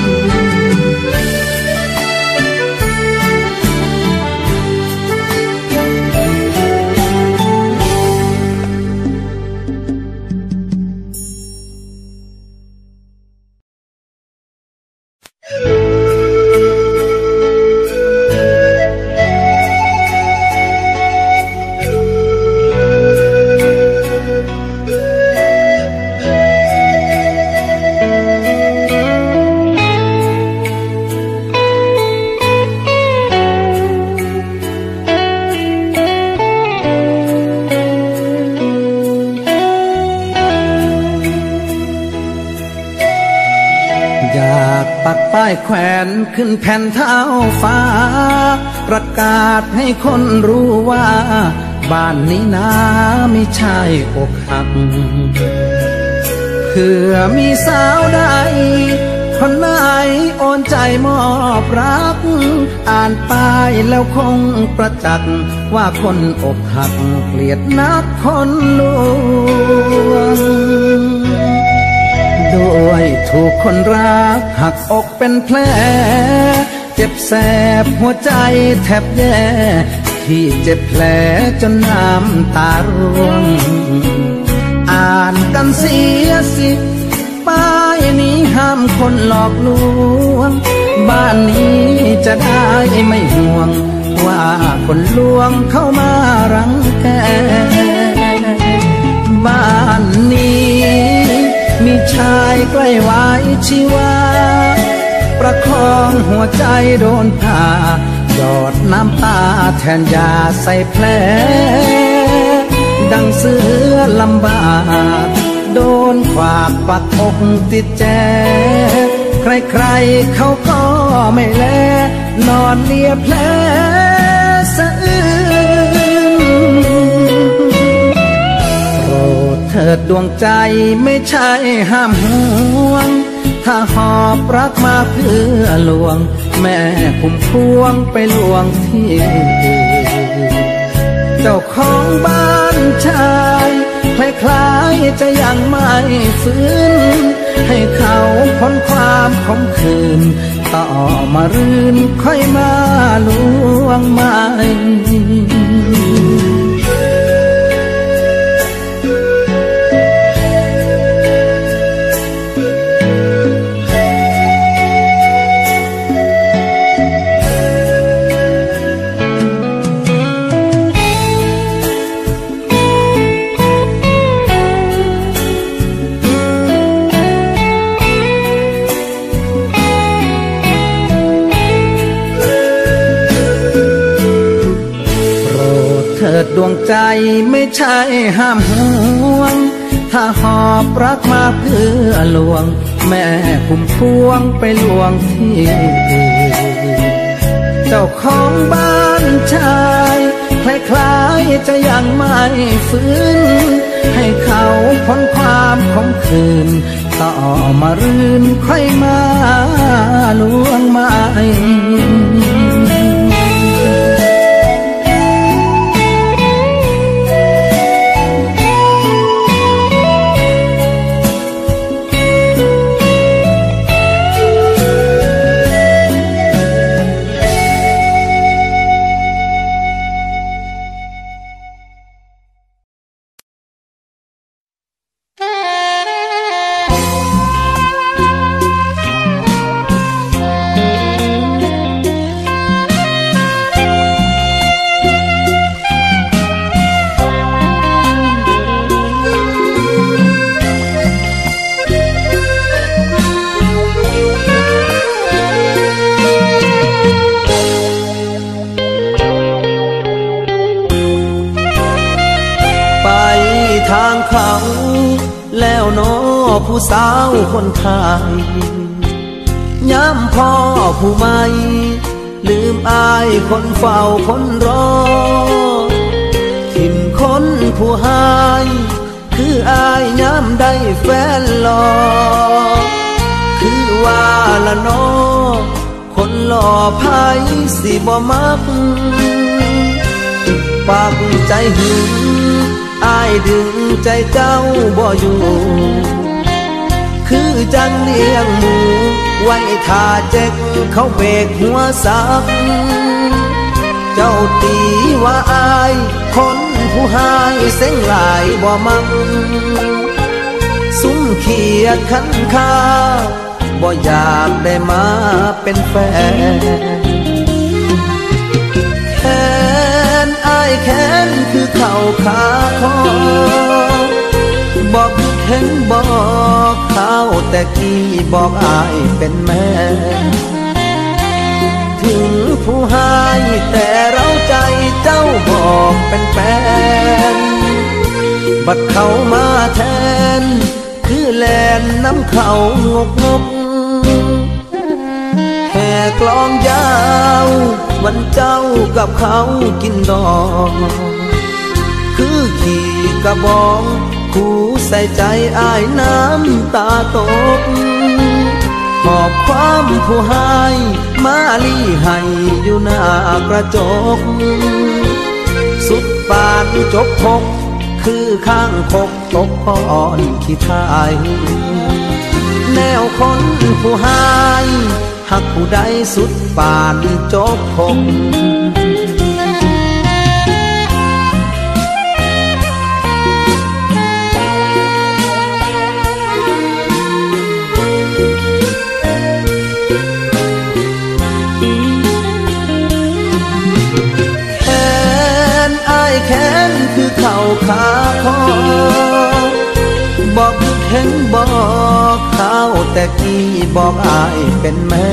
ป้ายแขวนขึ้นแผ่นเท้าฟ้าประกาศให้คนรู้ว่าบ้านนี้นะไม่ใช่อกหักเพื่อมีสาวใดคนไหนโอนใจมอบรักอ่านป้ายแล้วคงประจักษ์ว่าคนอกหักเกลียดนักคนลวงด้วยถูกคนรักหักอกเป็นแผลเจ็บแสบหัวใจแทบแย่ที่เจ็บแผลจนน้ำตาร่วงอ่านกันเสียสิไปป้ายนี้ห้ามคนหลอกลวงบ้านนี้จะได้ไม่ห่วงว่าคนลวงเข้ามารังแกบ้านนี้มีชายใกล้ไว้ชีวาประคองหัวใจโดนผ่าหยอดน้ำตาแทนยาใส่แผลดังเสือลำบากโดนขวากปักอกติดแจใครๆเขาก็ไม่แลนอนเลียแผลสะอื้นโปรดเถิดดวงใจไม่ใช่ห้ามห่วงถ้าหอบรักมาเพื่อลวงแม่คุ้มพวงไปลวงที่เจ้าของบ้านชายคล้ายๆจะยังไม่ฟื้นให้เขาพ้นความขมขื่นต่อมารื่นค่อยมาลวงใหม่ดวงใจไม่ใช่ห้ามห่วงถ้าหอบรักมาเพื่อลวงแม่คุ้มพวงไปลวงที่เจ้าของบ้านชายคล้ายๆจะยังไม่ฟื้นให้เขาพ้นความขมขื่นต่อมารื่นค่อยมาลวงใหม่ผู้สาวคนไทยย้ำพ่อผู้ไม่ลืมอายคนเฝ้าคนรอถิ่นคนผู้หายคืออายย้ำได้แฟนหล่อคือว่าละน้อคนหล่อไผสิบ่มักปากใจหึงอายดึงใจเจ้าบ่อยู่คือจังเลี้ยงหมูไว้ท่าเจ็กเขาเบกหัวสักเจ้าตีว่าอายคนผู้หายเส้นหลายบ่มังซุ้มเขียดขันข้าบ่อยากได้มาเป็นแฟนแค้นอายแค้นคือเข่าขาคอบอกเห็นบอกเขาแต่กี้บอกอายเป็นแม่ถึงผู้หายแต่เราใจเจ้าบอกเป็นแฟนบัดเขามาแทนคือแลนน้ำเขางกงกแห่กลองยาววันเจ้ากับเขากินดอกคือขี่กระบองคู่ใส่ใจอายน้ำตาตกหอบความผู้หายมาลี่ให้อยู่หน้ากระจกสุดปานจบพกคือข้างคกตกพรขี้ทายแนวคนผู้หายหักผู้ใดสุดปานจบพกขาคอบอกเห็นบอกเขาแต่กี้บอกอายเป็นแม่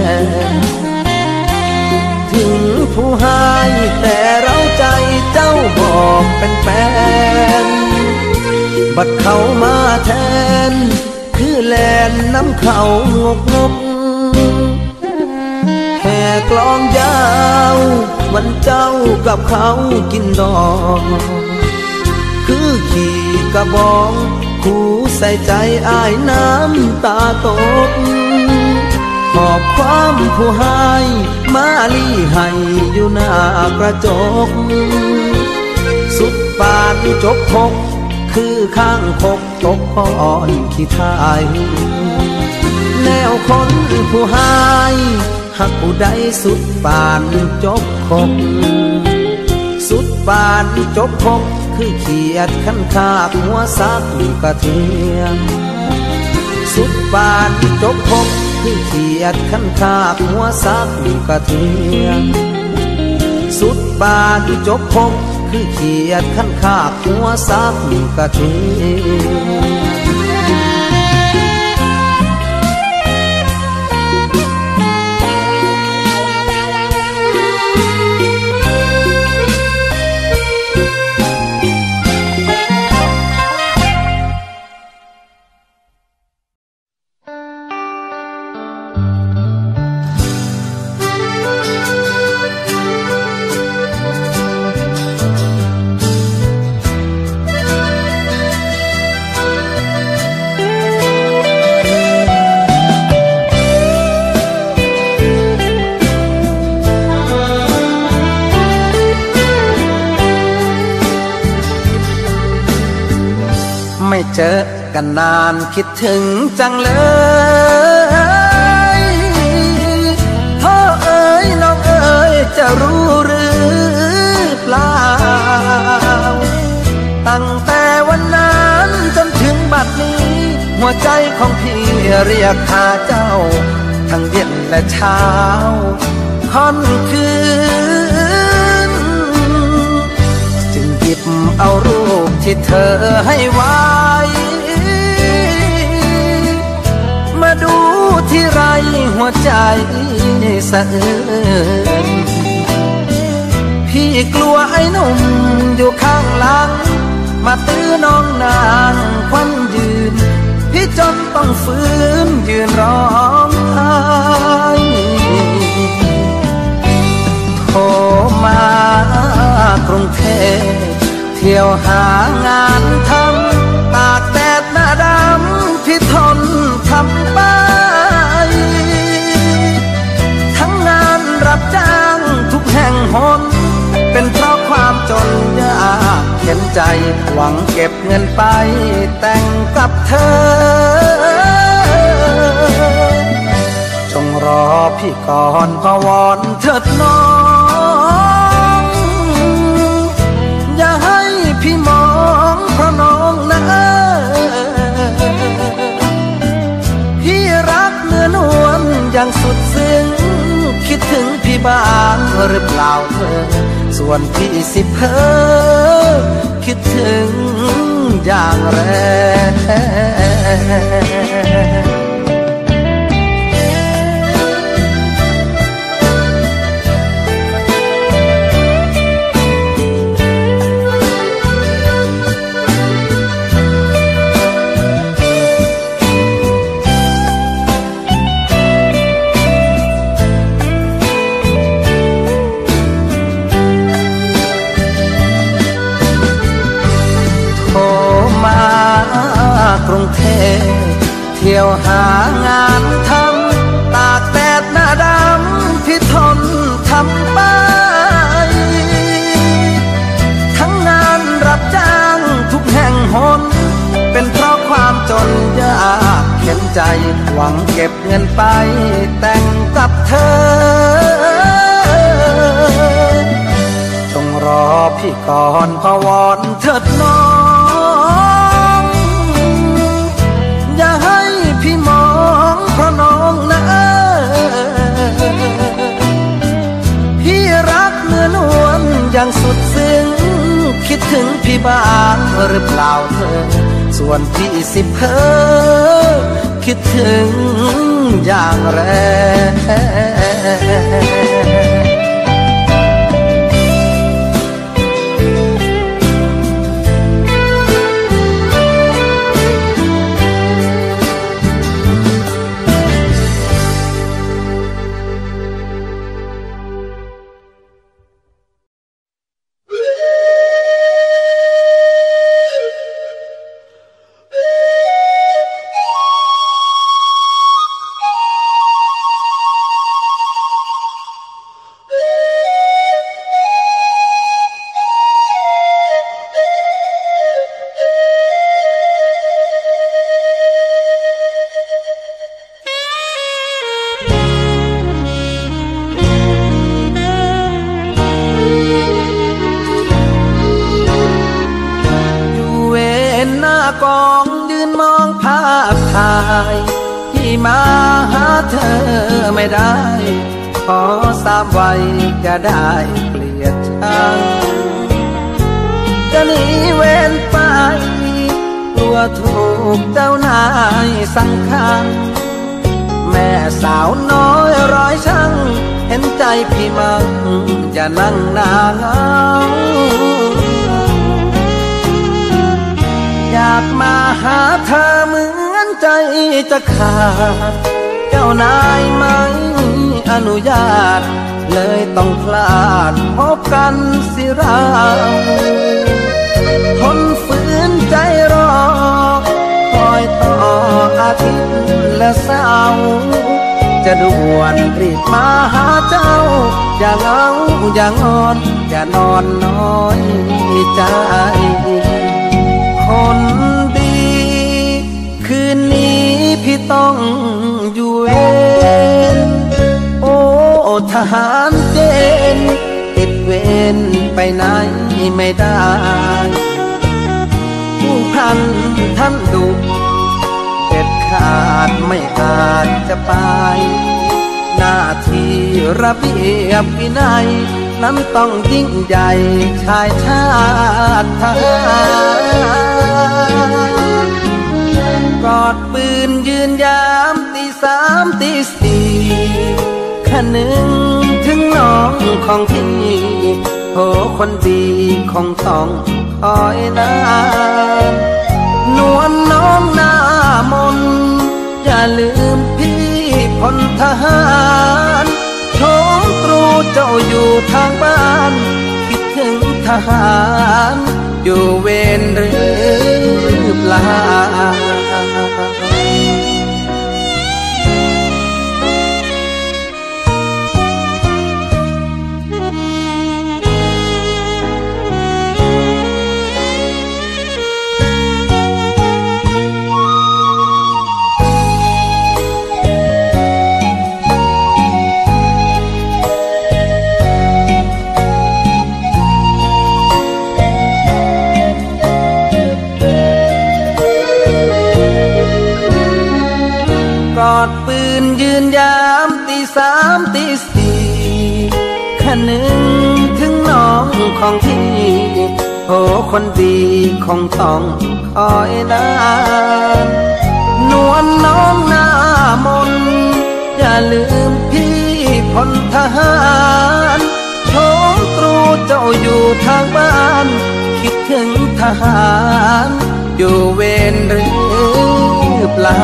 ถึงผู้ให้แต่เราใจเจ้าบอกเป็นแฟนบัดเขามาแทนคือแลนน้ำเขางกงกแห่กลองยาววันเจ้ากับเขากินดอกคือขี่กระบองคู่ใส่ใจอายน้ำตาตกหอบความผู้ให้มาลี่ให้อยู่หน้ากระจกสุดปานจบพกคือข้างคกตกอ่อนขี้ทายแนวคนผู้ให้หักผู้ใดสุดปานจบคกสุดปานจบพกคือเขียดขันคาบหัวซักกระเทียมสุดปานจบพกคือเขียดขันคาบหัวซักกระเทียมสุดปานจบพกคือเขียดขันคาบหัวซักกระเทียมไม่เจอกันนานคิดถึงจังเลยพ่อเอ๋ยน้องเอ๋ยจะรู้หรือเปล่าตั้งแต่วันนั้นจนถึงบัดนี้หัวใจของพี่เรียกหาเจ้าทั้งเย็นและเช้าค่ำคืนจึงหยิบเอารูปที่เธอให้ไว้มาดูที่ไรหัวใจสะอื้นพี่กลัวไอ้หนุ่มอยู่ข้างหลังมาตื้อน้องนางควันยืนพี่จนต้องฝืนยืนร้องไห้โทรมากรุงเทพเที่ยวหางานทำตากแดดหน้าดำพี่ทนทำไปทั้งงานรับจ้างทุกแห่งหนเป็นเพราะความจนยากเข็นใจหวังเก็บเงินไปแต่งกับเธอจงรอพี่ก่อนพะวอนเถิดน้องอย่าให้พี่มองเพราะน้องนะพี่รักเนื้อนวลอย่างสุดซึ้งคิดถึงพี่บ้างหรือเปล่าเธอส่วนพี่สิเพ้อคิดถึงอย่างแรงกรุงเทพเที่ยวหางานทำตากแดดหน้าดำพี่ทนทำไปทั้งงานรับจ้างทุกแห่งหนเป็นเพราะความจนยากเข็นใจหวังเก็บเงินไปแต่งกับเธอจงรอพี่ก่อนพะวอนเถิดน้องอย่าให้พี่มองเพราะน้องนะพี่รักเนื้อนวลอย่างสุดซึ้งคิดถึงพี่บ้างหรือเปล่าเธอส่วนพี่สิเพ้อคิดถึงอย่างแรงที่มาหาเธอไม่ได้ขอสามไว้จะได้เกลียดชังจะหนีเว้นไปกลัวถูกเจ้านายสั่งขังแม่สาวน้อยร้อยช่างเห็นใจพี่มั่งอย่านั่งหน้าเงาอยากมาหาเธอเหมือนใจจะขาดเจ้านายไม่อนุญาตเลยต้องพลาดพบกันสิเราทนฝืนใจรอคอยต่ออาทิตย์และเสาร์จะด่วนรีบมาหาเจ้าอย่าเหงาอย่างอนอย่านอนน้อยใจคนดีคืนนี้พี่ต้องอยู่เวนโอ้ทหารเกณฑ์ติดเวนไปไหนไม่ได้ผู้พันท่านดุเด็ดขาดไม่อาจจะไปหน้าที่ระเบียบวินัยนั้นต้องยิ่งใหญ่ชายชาติทหารกอดปืนยืนยามตีสามตีสี่ขนึงถึงน้องของพี่โหคนดีคงต้องคอยนานนวลน้องหน้ามนอย่าลืมพี่พลทหารโชมตรูเจ้าอยู่ทางบ้านคิดถึงทหารอยู่เวรหรือเปล่ากอดปืนยืนยามตีสามตีสี่ขนึงถึงน้องของพี่โหคนดีคงต้องคอยนานนวลน้องหน้ามนอย่าลืมพี่พลทหารโชมตรูเจ้าอยู่ทางบ้านคิดถึงทหารอยู่เวรหรือเปล่า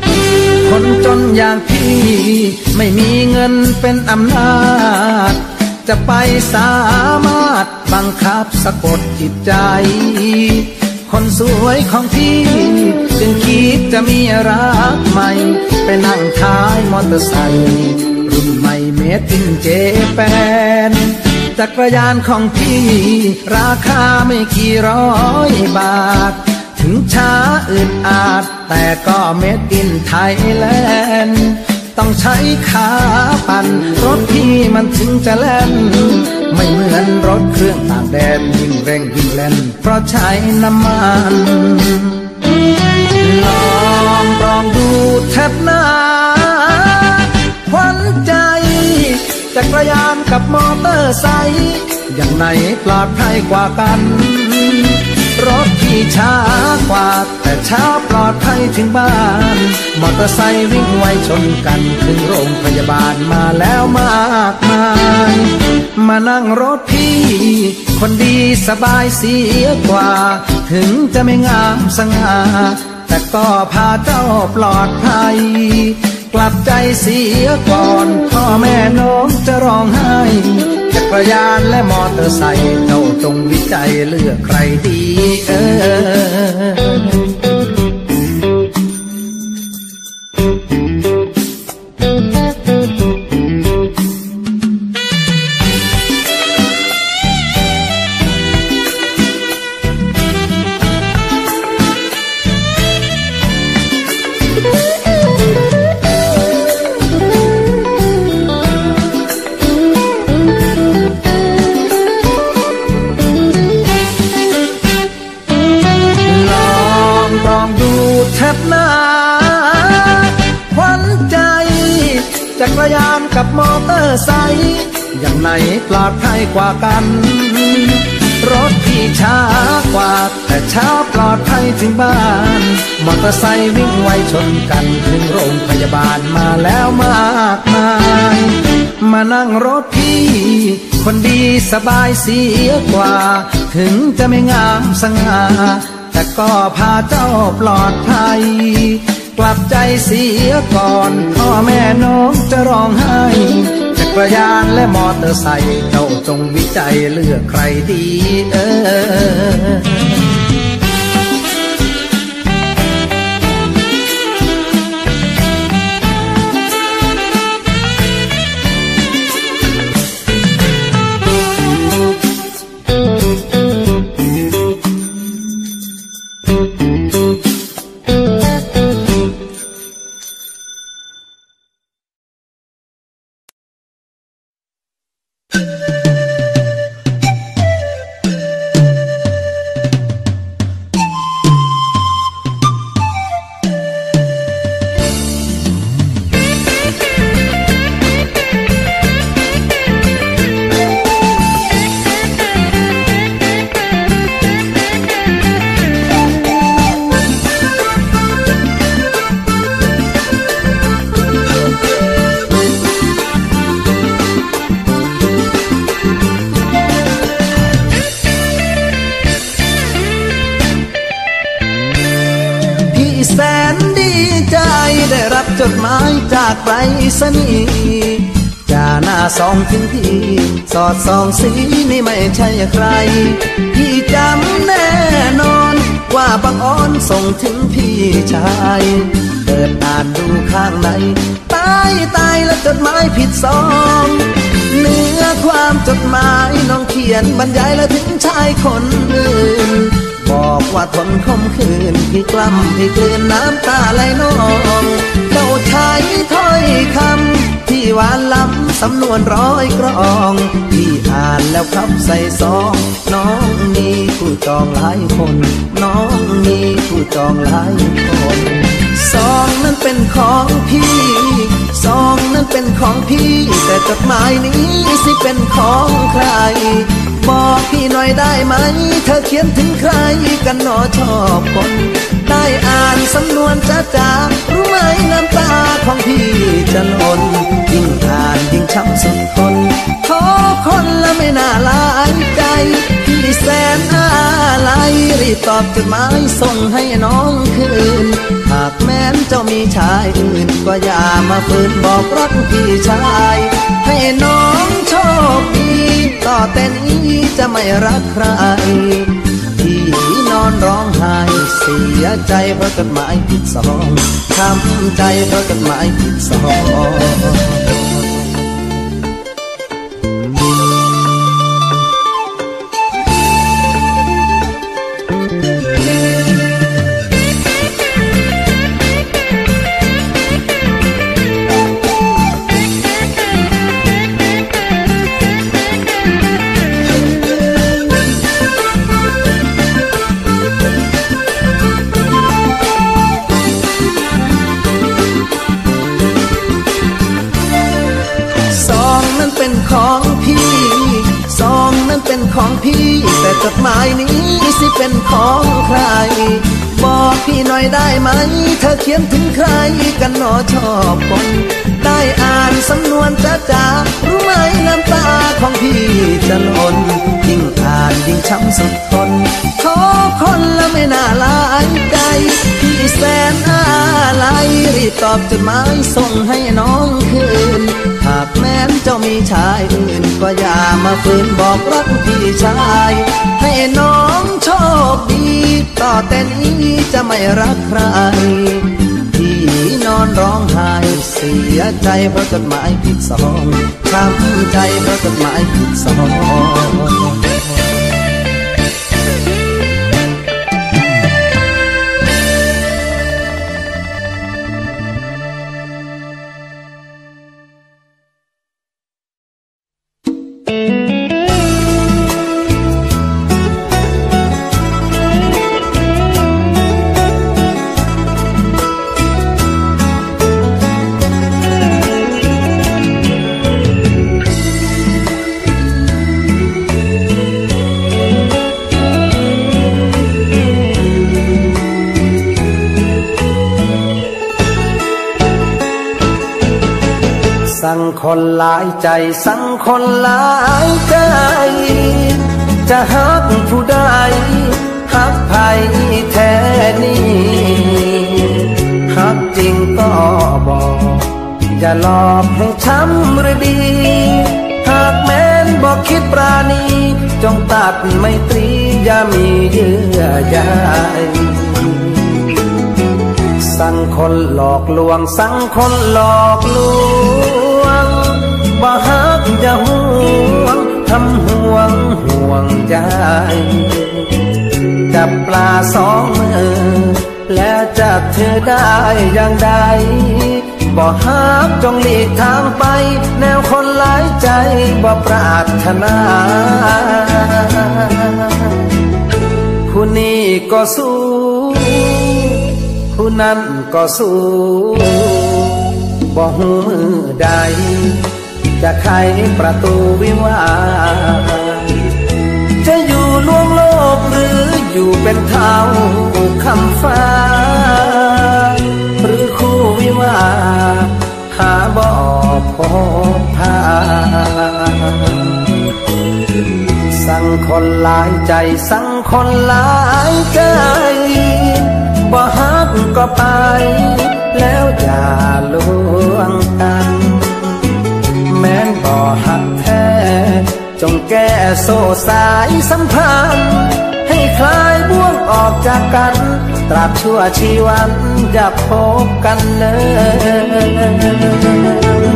ไม่มีเงินเป็นอำนาจจะไปสามารถบังคับสะกดจิตใจคนสวยของพี่จึงคิดจะมีรักใหม่ไปนั่งท้ายมอเตอร์ไซค์รุ่นใหม่เมดอินเจแปนจักรยานของพี่ราคาไม่กี่ร้อยบาทถึงช้าอึดอาดแต่ก็เมดอินไทยแลนด์ต้องใช้ขาปั่นรถพี่มันถึงจะแล่นไม่เหมือนรถเครื่องต่างแดนยิ่งเร่งยิ่งแล่นเพราะใช้น้ำมันลองลองดูแทบหน้าขวัญใจจักรยานกับมอเตอร์ไซค์อย่างไหนปลอดภัยกว่ากันรถที่ช้ากว่าแต่ช้าปลอดภัยถึงบ้านมอเตอร์ไซค์วิ่งไวชนกันถึงโรงพยาบาลมาแล้วมากมายมานั่งรถพี่คนดีสบายเสียกว่าถึงจะไม่งามสง่าแต่ก็พาเจ้าปลอดภัยกลับใจเสียก่อนพ่อแม่น้องจะร้องไห้จักรยานและมอเตอร์ไซค์เจ้าจงวิจัยเลือกใครดีเออจักรยานกับมอเตอร์ไซค์อย่างไหนปลอดภัยกว่ากันรถที่ช้ากว่าแต่ช้าปลอดภัยถึงบ้านมอเตอร์ไซค์วิ่งไวชนกันถึงโรงพยาบาลมาแล้วมากมายมานั่งรถพี่คนดีสบายเสียกว่าถึงจะไม่งามสง่าแต่ก็พาเจ้าปลอดภัยกลับใจเสียก่อนพ่อแม่น้องจะร้องไห้จักรยานและมอเตอร์ไซค์เจ้าจงวิจัยเลือกใครดีเออจดหมายจากไปรษณีย์จ่าหน้าซองถึงพี่สอดส่องสีนี่ไม่ใช่ใครพี่จำแน่นอนว่าบังอ้อนส่งถึงพี่ชายเปิดอ่านดูข้างในตายตายแล้วจดหมายผิดซองเนื้อความจดหมายน้องเขียนบรรยายแล้วถึงชายคนอื่นบอกว่าทนคมคืนพี่กล้ำพี่กลืนน้ำตาไหลนองเจ้าชายถ้อยคำที่หวานล้ำสำนวนร้อยกรองพี่อ่านแล้วครับใส่ซองน้องมีผู้จองหลายคนน้องมีผู้จองหลายคนซองนั้นเป็นของพี่ซองนั้นเป็นของพี่แต่จดหมายนี้สิเป็นของใครบอกพี่หน่อยได้ไหมเธอเขียนถึงใครกันหนอชอบคนได้อ่านสำนวนจ้าจ้ารู้ไหมน้ำตาของพี่จะหล่นยิ่งอ่านยิ่งช้ำสุดทนท้อคนละไม่น่าลายใจพี่แสนอะไรรีบตอบจดหมายส่งให้น้องคืนหากแม้นเจ้ามีชายอื่นก็อย่ามาฝืนบอกรักพี่ชายให้น้องโชคดีต่อแต่นี้จะไม่รักใครที่นอนร้องไห้เสียใจเพราะจดหมายผิดสองช้ำใจเพราะจดหมายผิดสองของพี่ซองนั้นเป็นของพี่แต่จดหมายนี้สิเป็นของใครบอกพี่หน่อยได้ไหมเธอเขียนถึงใครกันหนอชอบคนได้อ่านสำนวนจ้าจ้ารู้ไหมน้ำตาของพี่จะหล่นยิ่งอ่านยิ่งช้ำสุดทนขอคนละไม่น่าลายใจพี่แสนอะไรรีบตอบจดหมายส่งให้น้องคืนหากแม้นเจ้ามีชายอื่นก็อย่ามาฝืนบอกรักพี่ชายให้น้องโชคดีต่อแต่นี้จะไม่รักใครพี่นอนร้องไห้เสียใจเพราะจดหมายผิดสองช้ำใจเพราะจดหมายผิดสองสั่งคนหลายใจสั่งคนหลายใจจะฮักผู้ใดฮักไผแท้นี้ฮักจริงก็บอกอย่าหลอกให้ช้ำหรือดีหากแม้นบอกคิดปราณีจงตัดไมตรีอย่ามีเยื่อใยสั่งคนหลอกลวงสั่งคนหลอกลวงบ่ฮักอย่าห่วงทำห่วงห่วงใจจับปลาสองมือแล้วจับเธอได้อย่างใดบ่ฮักจงหลีกทางไปแนวคนหลายใจบ่ปรารถนาผู้นี้ก็สู้ผู้นั้นก็สู้บ่หูมือใดจะไขประตูวิวาจะอยู่ล่วงโลกหรืออยู่เป็นเท้าคำฟ้าหรือคู่วิวาหาบ่พบพาสั่งคนหลายใจสั่งคนหลายใจบ่ฮักก็ไปแล้วอย่าลวงกันแม้นบ่ฮักแท้จงแก้โซ่สายสัมพันธ์ให้คลายบ่วงออกจากกันตราบชั่วชีวันอย่าพบกันเลย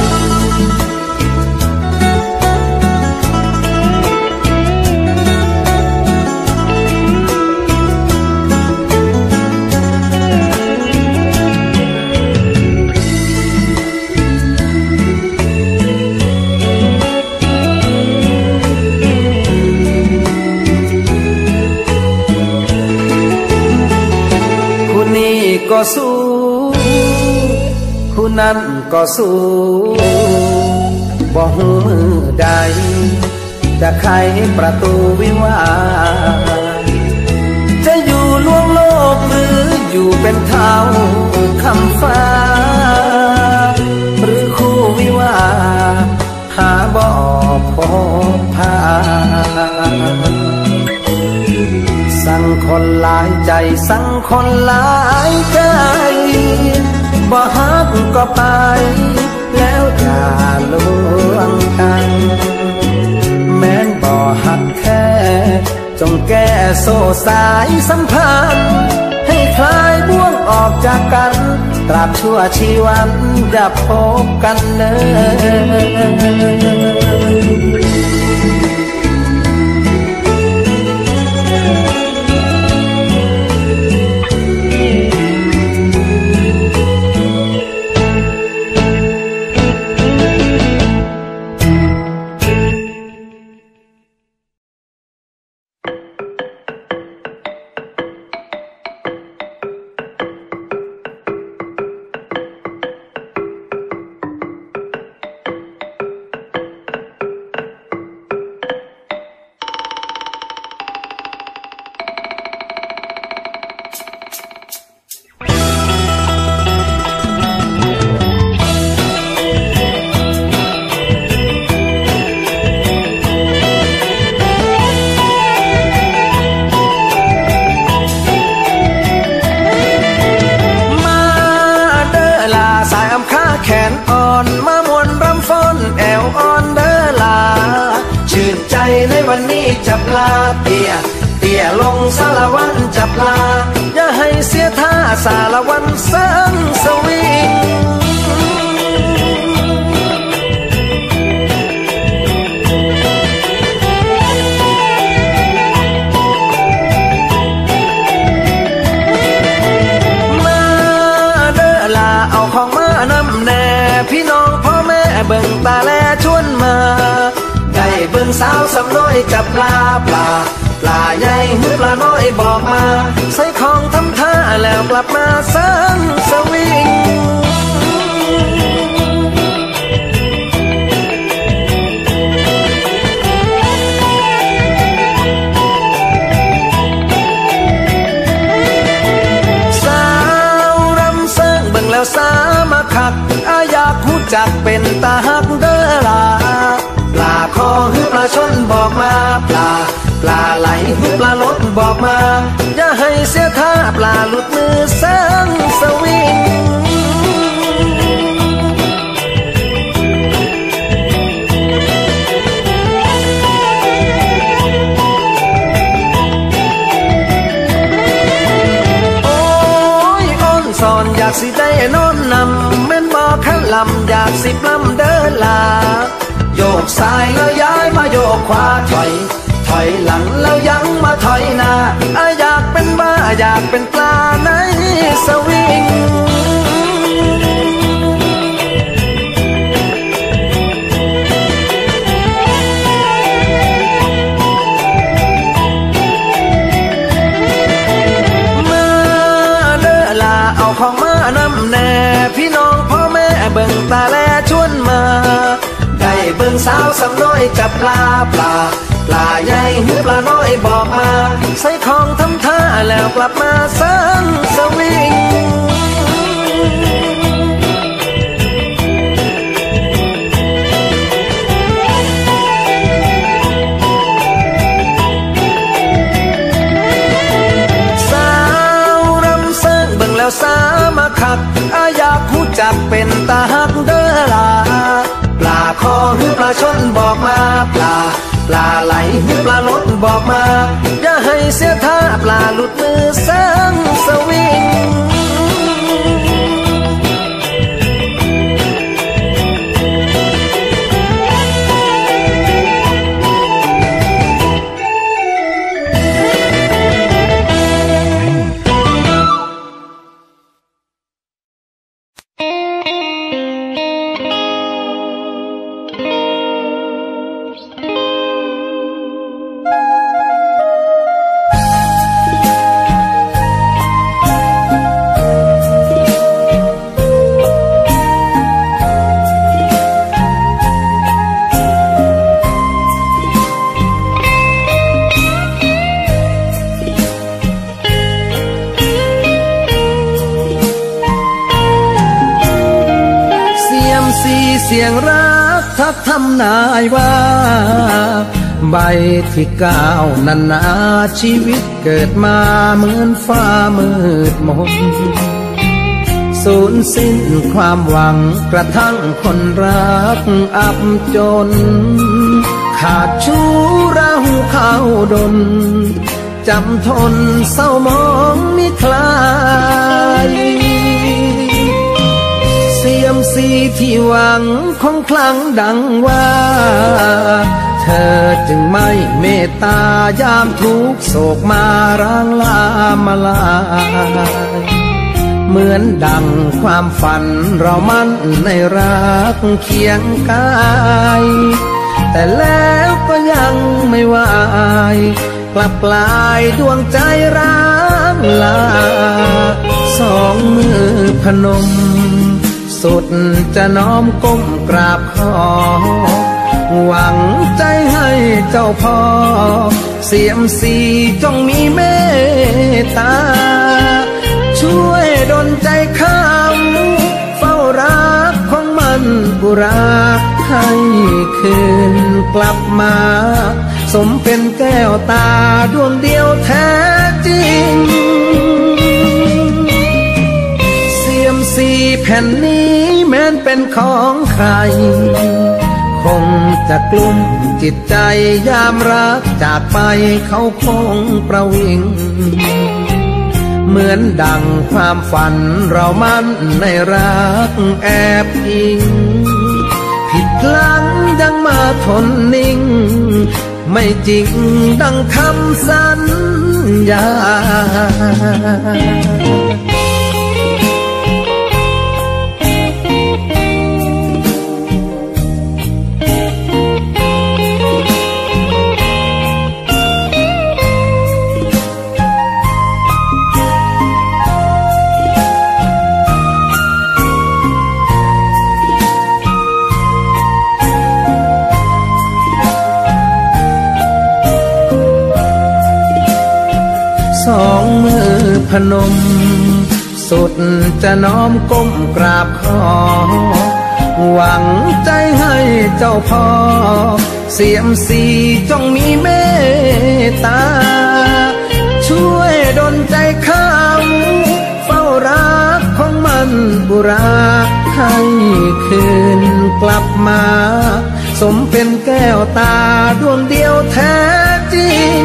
ก็สู้ผู้นั้นก็สู้บ่หูมือใดจะไขประตูวิวาจะอยู่ล่วงโลกหรืออยู่เป็นเท้าคำฟ้าหรือคู่วิวาหาบ่พบพาสั่งคนหลายใจสั่งคนหลายใจบ่ฮักก็ไปแล้วอย่าลวงกันแม้โซ่สายสัมพันธ์ให้คลายบ่วงออกจากกันตราบชั่วชีวันอย่าพบกันเลยวันนี้จับลาเตี่ยเตี่ยลงสารวันจับลาอย่าให้เสียท่าสารวันเสิงสวิงมาเด้อลาเอาของมานำแน่พี่น้องพ่อแม่เบิ่งตาแลชวนมาเบิ่งสาวสำน้อยจับปลาปลาปลาใหญ่หรือปลาน้อยบอกมาใส่ของทำท่าแล้วกลับมาเสิงสวิงสาวรำเสิงเบิ่งแล้วสามาคักอาอยากหูจักเป็นตาฮักเด้อลาปลาคอหรือปลาชนบอกมาปลาปลาไหลหรือปลาลดบอกมาอย่าให้เสียท่าปลาหลุดมือเสิงสวิงโอ้ยอ้อนสอนอยากสิได้นอนนำแม่นบอกขันลำอยากสิบลำเด้อลาโยกซ้ายแล้วย้ายมาโยกขวาถอยถอยหลังแล้วยังมาถอยหน้าอยากเป็นบ้าอยากเป็นปลาในสวิงมาเด้อลาเอาของมานำแน่พี่น้องพ่อแม่เบิ่งตาแลชวนมาได้เบิ่งสาวสำน้อยจับปลาปลาปลาใหญ่หรือปลาน้อยบอกมาใส่ของทำท่าแล้วกลับมาเสิงสวิงสาวรำเสิงเบิ่งแล้วสามาคักอาอยากหูจักเป็นตาฮักเด้อลาปลาคอหรือปลาชนบอกมาปลาปลาไหลหรือปลาลดบอกมาอย่าให้เสียท่าปลาหลุดมือเสิงสวิงเสียงรักทักทำนายว่าใบที่เก้านันนาชีวิตเกิดมาเหมือนฟ้ามืดมนสูญสิ้นความหวังกระทั่งคนรักอับจนขาดชู้เราเข้าดนจำทนเศร้ามองมิคลายเสียมสีที่หวังคงคลังดังว่าเธอจึงไม่เมตตายามทุกโศกมาร่างลามาลายเหมือนดังความฝันเรามั่นในรักเคียงกายแต่แล้วก็ยังไม่วายกลับกลายดวงใจร้างลาสองมือพนมสุดจะน้อมก้มกราบขอหวังใจให้เจ้าพ่อเสียมสีจงมีเมตตาช่วยดลใจข้ามเฝ้ารักของมันบุราให้คืนกลับมาสมเป็นแก้วตาดวงเดียวแท้จริงเสียมสีแผ่นนี้แม้นเป็นของใครคงจะกลุ้มจิตใจยามรักจากไปเขาคงประวิงเหมือนดังความฝันเรามั่นในรักแอบอิงผิดพลั้งยังมาทนนิ่งไม่จริงดังคำสัญญาสองมือพนมสุดจะน้อมก้มกราบขอหวังใจให้เจ้าพ่อเสียมสีจงมีเมตตาช่วยดลใจข้ามเฝ้ารักของมันบุราให้คืนกลับมาสมเป็นแก้วตาดวงเดียวแท้จริง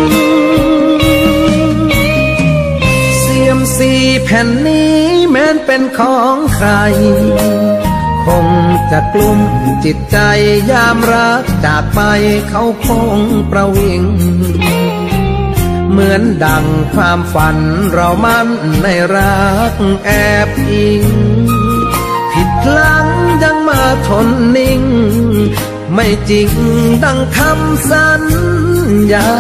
สีแผ่นนี้แม้นเป็นของใครคงจะกลุ้มจิตใจยามรักจากไปเขาคงประวิงเหมือนดังความฝันเรามั่นในรักแอบอิงผิดพลั้งยังมาทนนิ่งไม่จริงดังคำสัญญา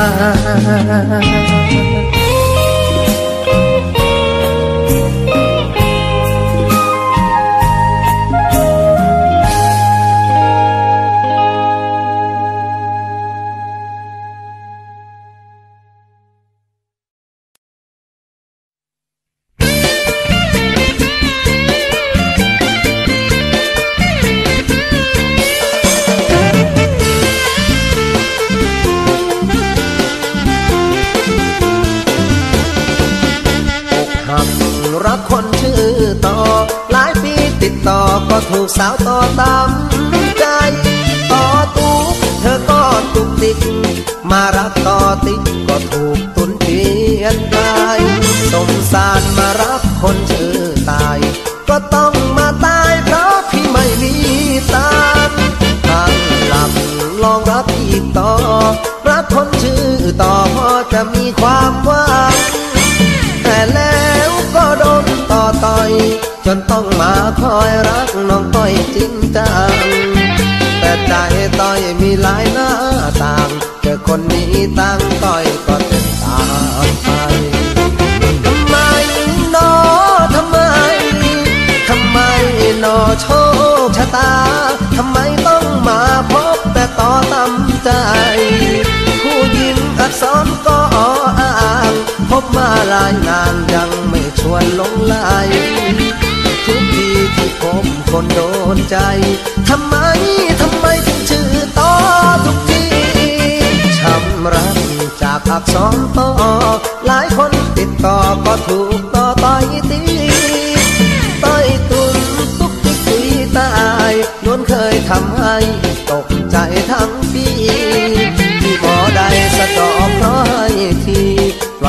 รักคนชื่อต่อหลายปีติดต่อก็ถูกสาวต่อตามใจต่อตุกเธอก็ตุกติกมารักต่อติกก็ถูกตุนเปลี่ยนไปสงสารมารักคนชื่อตายก็ต้องมาตายเพราะพี่ไม่มีตังค์ทางหลับลองรักอีกต่อรักคนชื่อต่อพอจะมีความหวังแต่แล้วก็โดนต่อต่อยจนต้องมาคอยรักน้องต้อยจริงจังแต่ใจต้อยมีหลายหน้าต่างเจอคนนี้ตั้งต้อยก็เต็มตามไปทำไมนอทำไมทำไมนอโชคชะตาทำไมต้องมาพบแต่ต่อตำใจผู้หญิงอักษรก็อ้างพบมาหลายนานยังไม่ชวนลงไหลทุกทีที่พบคนโดนใจทำไมทำไมถึงชื่อต่อทุกทีช้ำรักจากอักษรต่อหลายคนติดต่อก็ถูกต่อต่อยตีต่อยตุ่มทุกทีตีตายล้วนเคยทำให้ตกใจทั้งปีที่หมอได้สะดอกเพราะให้ที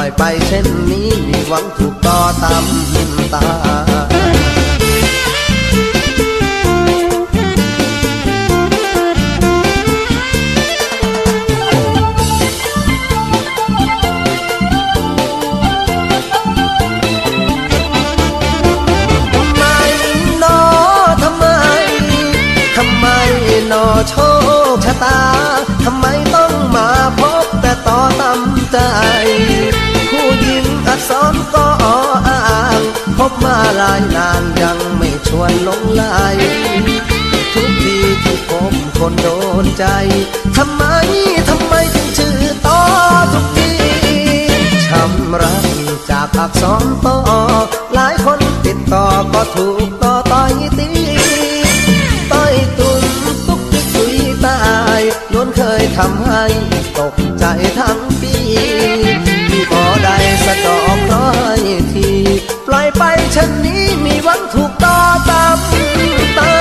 อยไปเช่นนี้มีหวังถูกต่อตามตาโชคชะตาทำไมต้องมาพบแต่ต่อตำใจผู้หญิงอักษรก็อ้างพบมาหลายนานยังไม่ชวนหลงไหลทุกทีที่พบคนโดนใจทำไมทำไมถึงชื่อต่อทุกทีช้ำรักจากอักษรต่อหลายคนติดต่อก็ถูกต่อต่อยตีต่อยตุนตายล้วนเคยทำให้ตกใจทั้งปีที่บ่ได้สะดอกร้อยทีปล่อยไปเช่นนี้มีหวังถูกต่อตามตาย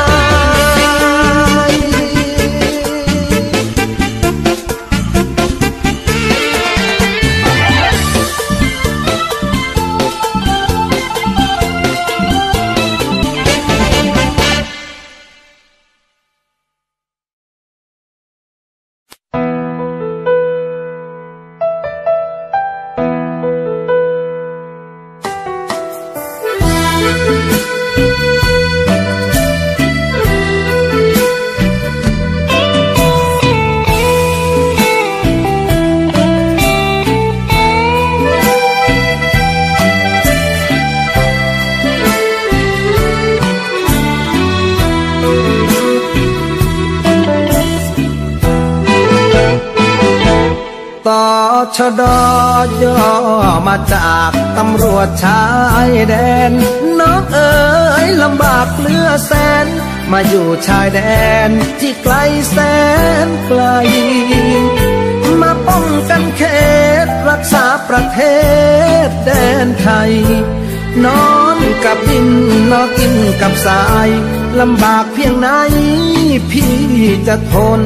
ชดย่อมาจากตำรวจชายแดนน้องเอ๋ยลำบากเหลือแสนมาอยู่ชายแดนที่ไกลแสนไกลมาป้องกันเขตรักษาประเทศแดนไทยนอนกับดินนอนกินกับทรายลำบากเพียงไหนพี่จะทน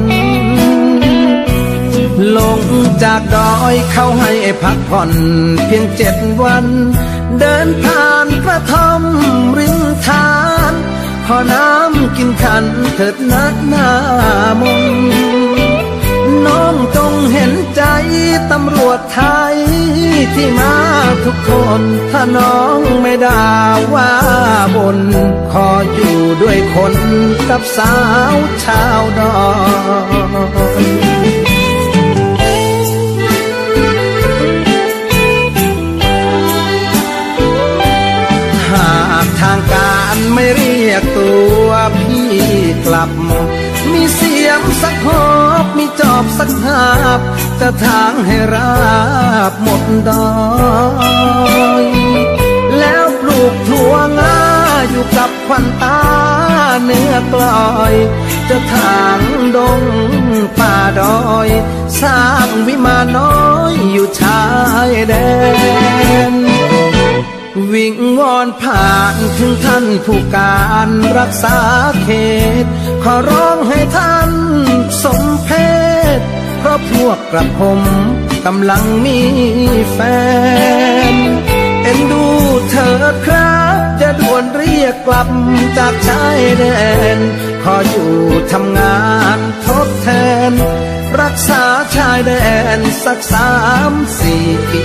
ลงจากดอยเข้าให้พักผ่อนเพียงเจ็ดวันเดินผ่านกระท่อมริมทานขอน้ำกินขันเถิดนักหน้ามนน้องจงเห็นใจตำรวจไทยที่มาทุกคนถ้าน้องไม่ด่าว่าบนขออยู่ด้วยคนกับสาวชาวดอยทางการไม่เรียกตัวพี่กลับมีเสียมสักหอบมีจอบสักหาบจะทางให้ราบหมดดอยแล้วปลูกถั่วงาอยู่กับควันตาเนื้อกลอยจะทางดงป่าดอยสร้างวิมานน้อยอยู่ชายแดนวิงวอนผ่านถึงท่านผู้การรักษาเขตขอร้องให้ท่านสมเพชเพราะพวกกระผมกำลังมีแฟนเอ็นดูเถิดครับจะด่วนเรียกกลับจากชายแดนขออยู่ทำงานทดแทนรักษาชายแดนสักสามสี่ปี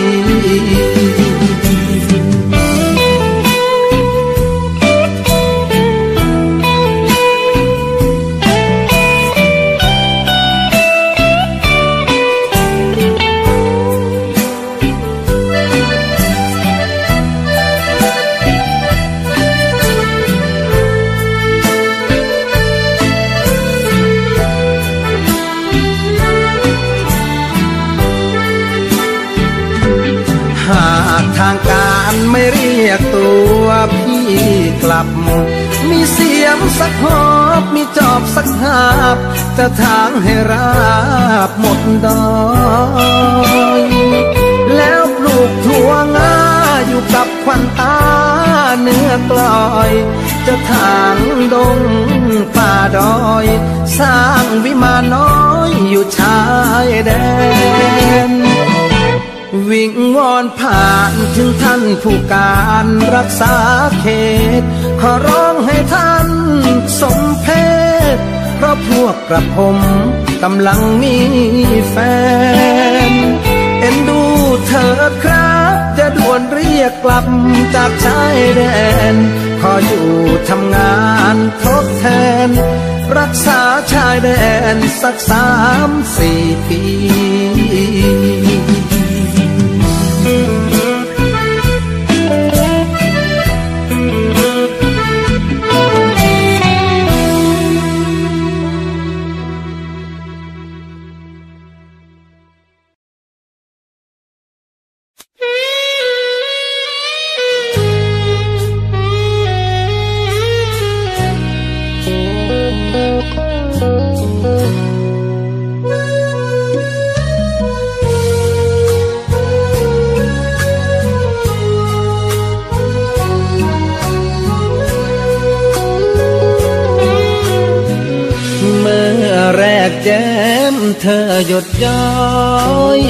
ทางการไม่เรียกตัวพี่กลับมีเสียมสักหอบมีจอบสักหาบจะทางให้ราบหมดดอยแล้วปลูกถั่วงาอยู่กับควันตาเนื้อกลอยจะทางดงป่าดอยสร้างวิมานน้อยอยู่ชายแดนวิงวอนผ่านถึงท่านผู้การรักษาเขตขอร้องให้ท่านสมเพชเพราะพวกกระผมกำลังมีแฟนเอ็นดูเถิดครับจะด่วนเรียกกลับจากชายแดนขออยู่ทำงานทดแทนรักษาชายแดนสักสามสี่ปีแจ่มเธอหยดย้อย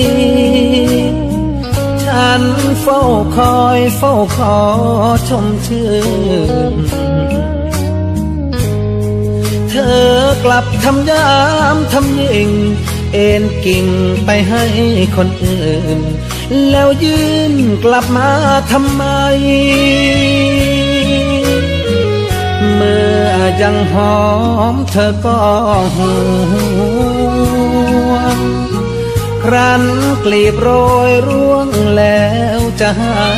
ฉันเฝ้าคอยเฝ้าขอชมชื่นเธอกลับทำยามทำยิ่งเอ็นกิ่งไปให้คนอื่นแล้วยื่นกลับมาทำไมเมื่อยังหอมเธอก็ห่วงครั้นกลีบโรยร่วงแล้วจะให้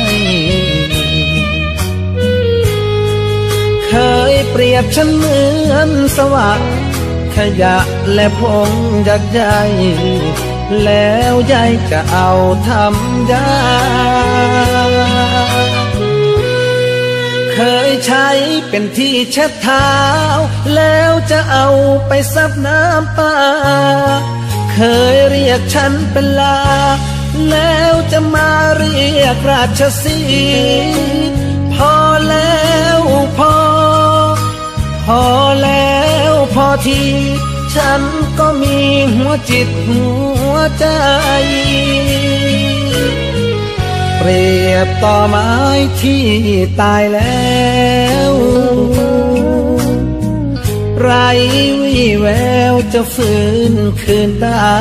เคยเปรียบฉันเหมือนสวัสดิ์ขยะและพงยักษ์ใหญ่แล้วใหญ่จะเอาทำยาเคยใช้เป็นที่เช็ดเท้าแล้วจะเอาไปซับน้ำตาเคยเรียกฉันเป็นลาแล้วจะมาเรียกราชสีห์พอแล้วพอพอแล้วพอทีฉันก็มีหัวจิตหัวใจเปรียบต่อไม้ที่ตายแล้วไรวี่แววจะฟื้นคืนได้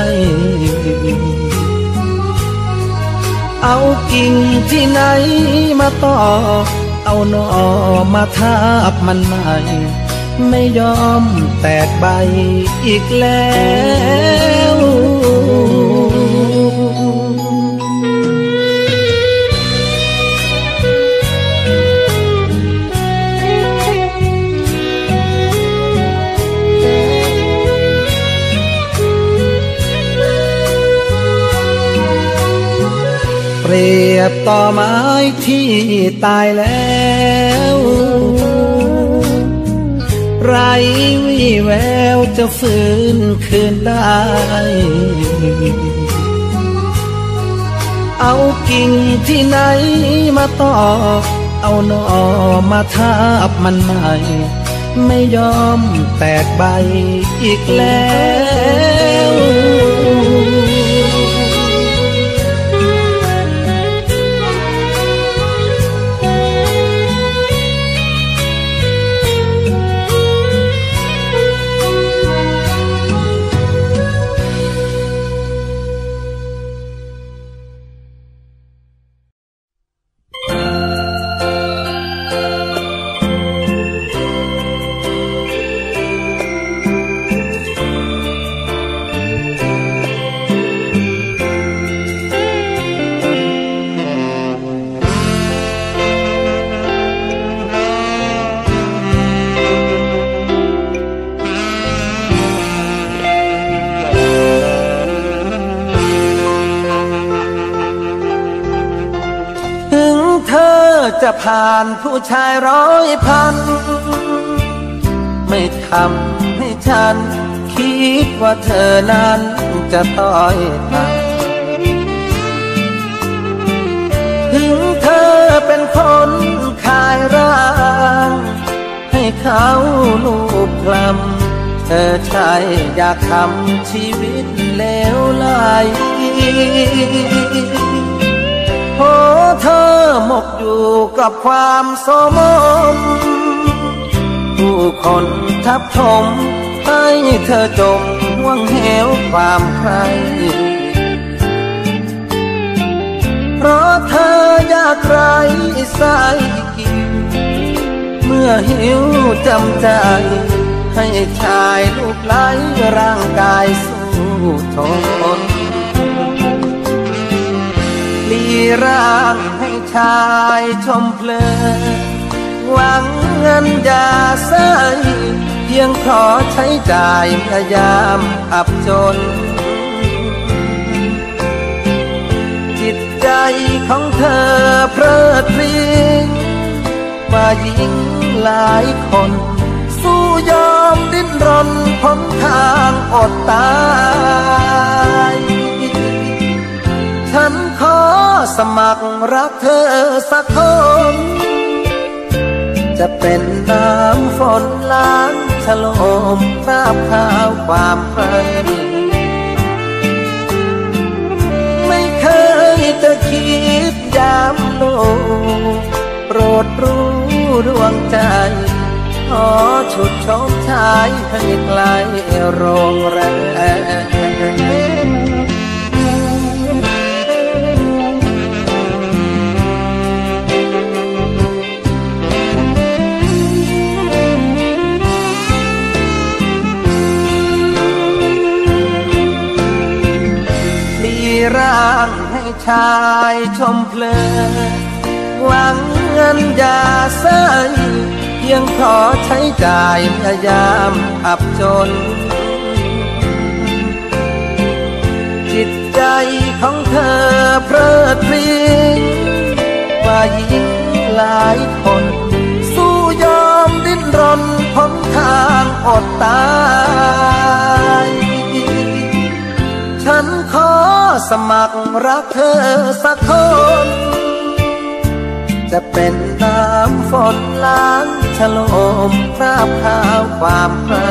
เอากิ่งที่ไหนมาต่อเอาหน่อมาทาบมันใหม่ไม่ยอมแตกใบอีกแล้วเปรียบต่อไม้ที่ตายแล้วไรวี่แววจะฟื้นคืนได้เอากิ่งที่ไหนมาต่อเอาหน่อมาทาบมันใหม่ไม่ยอมแตกใบอีกแล้วจะผ่านผู้ชายร้อยพันไม่ทำให้ฉันคิดว่าเธอนั้นจะต้อยต่ำถึงเธอเป็นคนขายร่างให้เขาลูบคลำเธอใช่อยากทำชีวิตเลวไหลโอ้เธอหมกอยู่กับความโสมมผู้คนทับถมให้เธอจมห่วงเหวความใครเพราะเธอยากไร้สายกินเมื่อหิวจำใจให้ชายลูกไหลร่างกายสู้ทนลีร่างให้ชายชมเพลินหวังเงินยาใสเพียงขอใช้จ่ายเมื่อยามอับจนจิตใจของเธอเพลิดเพลินว่าหญิงหลายคนสู้ยอมดิ้นรนพ้นทางอดตายฉันขอสมัครรักเธอสักคนจะเป็นน้ำฝนล้างฉโลมคราบข้าวความใครไม่เคยจะคิดยามโลกโปรดรู้ดวงใจขอฉุดชมชายให้ไกลโรงแรมร่างให้ชายชมเพลินหวังเงินยาใสเพียงขอใช้จ่ายเมื่อยามอับจนจิตใจของเธอเพลิดเพลินว่าหญิงหลายคนสู้ยอมดิ้นรนพ้นทางอดตายฉันขอสมัครรักเธอสักคนจะเป็นน้ำฝนล้างฉโลมคราบข้าวความใคร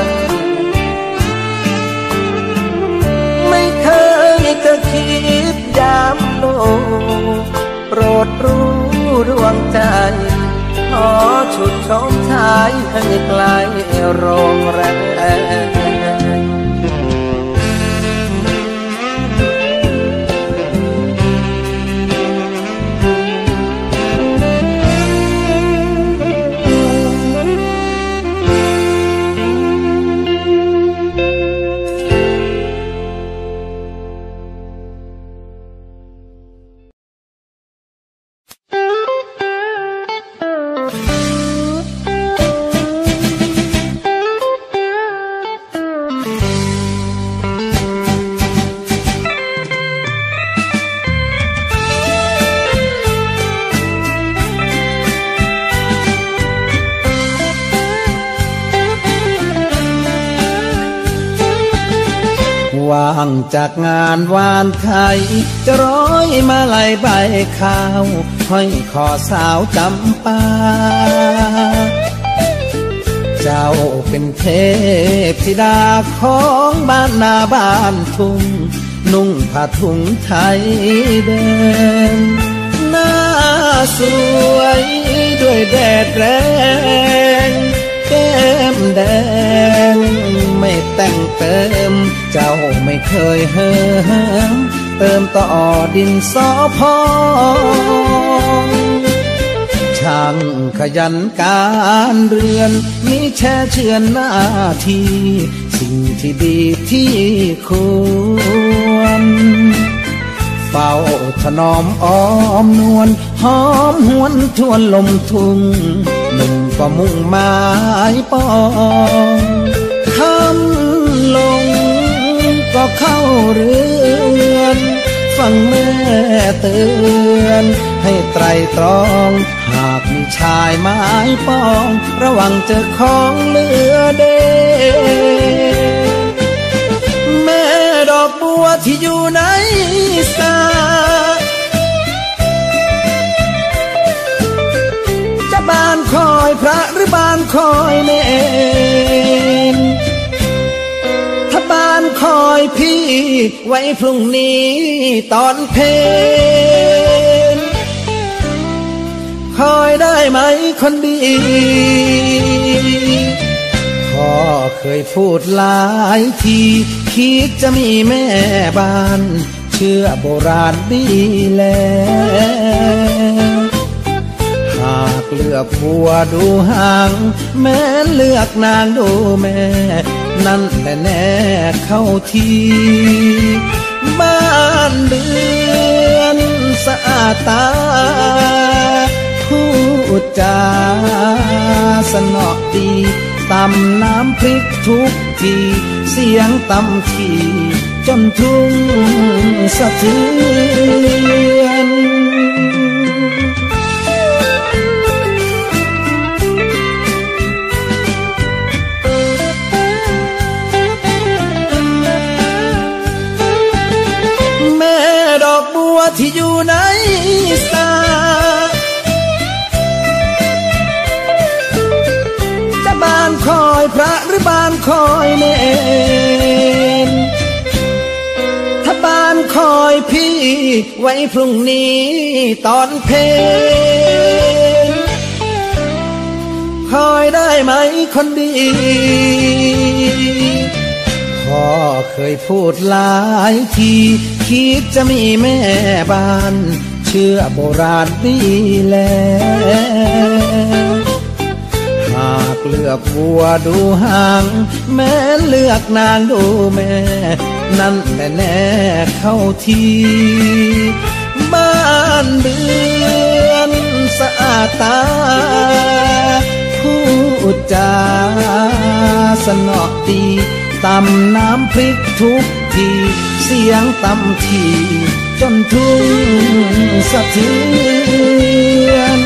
ไม่เคยจะคิดยามโลกโปรดรู้ดวงใจขอฉุดชมชายให้ไกลโรงแรมว่างจากงานวานไทยจะร้อยมาลัยใบข้าวห้อยคอสาวจำปาเจ้าเป็นเทพธิดาของบ้านนาบ้านทุ่งนุ่งผ้าถุงไทยเดินหน้าสวยด้วยแดดแรงแก้มแดงไม่แต่งเติมเจ้าไม่เคยเหิมเติมต่อดินสอพองช่างขยันการเรือนมีแช่เชือนหน้าที่สิ่งที่ดีที่ควรเฝ้าถนอมอ้อมนวลหอมหวนทวนลมทุ่งหนุ่มก็มุ่งหมายปองคำลงก็เข้าเรือนฟังแม่เตือนให้ไตรตรองหากมีชายไม้ปองระวังเจอของเหลือเดแม่ดอกบัวที่อยู่ในสาจะบานคอยพระหรือบานคอยเนรถ้าบานคอยพี่ไว้พรุ่งนี้ตอนเพลนคอยได้ไหมคนดีพ่อเคยพูดหลายทีคิดจะมีแม่บ้านเชื่อโบราณดีแล้วหากเลือกผัวดูห่างแม้เลือกนางดูแม่นั่นแหละแน่เข้าทีบ้านเรือนสะอาดตาพูดจาสนอดีตำน้ำพริกทุกทีเสียงตำทีจนทุ่งสะเทือนแม่ดอกบัวที่อยู่ในสาจะบานคอยพระหรือบานคอยเนรถ้าบานคอยพี่ไว้พรุ่งนี้ตอนเพลนคอยได้ไหมคนดีพ่อเคยพูดหลายทีคิดจะมีแม่บ้านเชื่อโบราณดีแล้วหากเลือกวัวดูห่างแม้เลือกนางดูแม่นั่นแหละแน่เข้าทีบ้านเรือนสะอาดตาพูดจาสนอดีตำน้ำพริกทุกทีเสียงตำทีจนทุ่งสะเทือน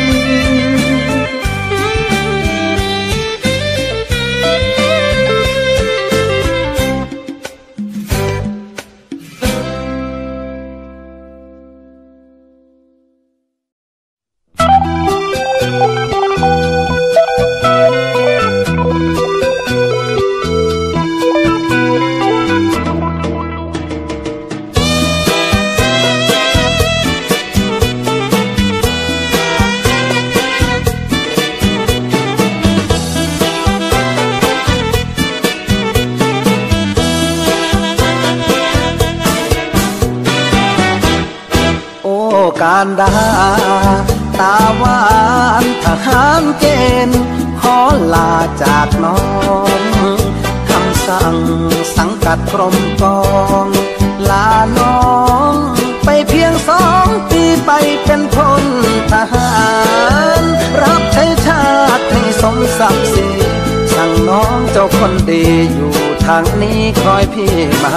การดาตาหวานทหารเกณฑ์ขอลาจากน้องคำสั่งสังกัดกรมกองลาน้องไปเพียงสองปีไปเป็นพลทหารรับใช้ชาติให้สมศักดิ์ศรีสั่งน้องเจ้าคนดีอยู่ทางนี้คอยพี่มา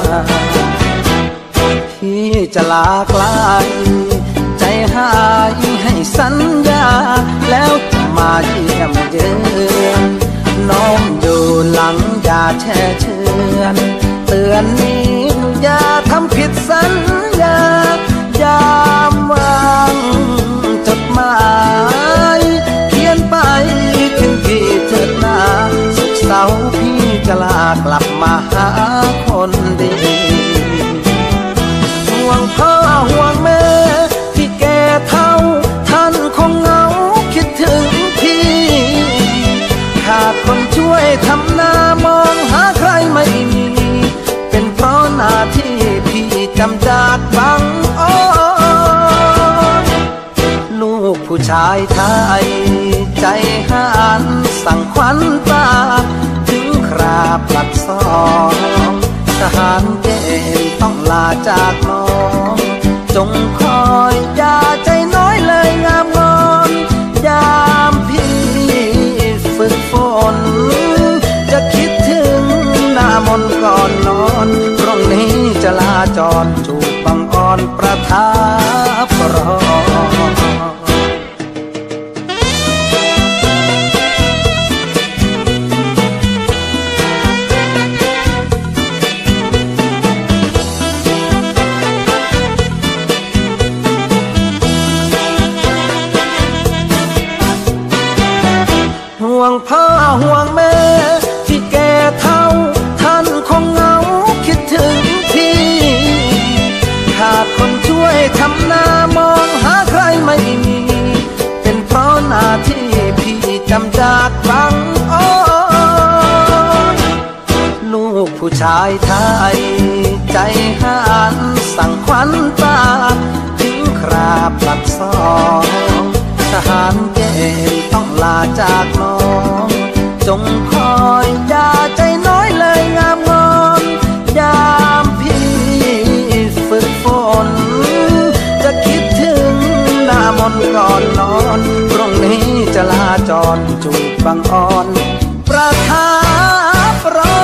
พี่จะลาไกลใจหายให้สัญญาแล้วจะมาเยี่ยมเยือนน้องอยู่หลังอย่าแช่เชือนเตือนนี้อย่าทำผิดสัญญายามวางจดหมายเขียนไปถึงพี่เถิดนาสุขเสาร์พี่จะลากลับมาหาคนดีห่วงพ่อห่วงแม่ที่แก่เท่าท่านคงเหงาคิดถึงพี่ขาดคนช่วยทำหน้ามองหาใครไม่มีเป็นเพราะหน้าที่พี่จำจากบังอ้อนลูกผู้ชายไทยใจหันสั่งขวัญตาถึงคราบหลัดสองทหารเกณฑ์ต้องลาจากน้องจงคอยอย่าใจน้อยเลยงามงอนยามพี่ฝึกฝนจะคิดถึงหน้ามนต์ก่อนนอนตรงนี้จะลาจรจูบบังอ่อนประทับรอห่วงพ่อห่วงแม่ที่แก่เท่าท่านคงเหงาคิดถึงจำจากฟังอ้อนลูกผู้ชายไทยใจหันสั่งขวัญตาถึงคราบหลับสองทหารเกณฑ์ต้องลาจากน้องจงคอยอย่าใจน้อยเลยงามงอนยามพี่ฝึกฝนจะคิดถึงหน้ามนก่อนนอนพรุ่งนี้จะลาจรจูบบังอ่อนประทับรอย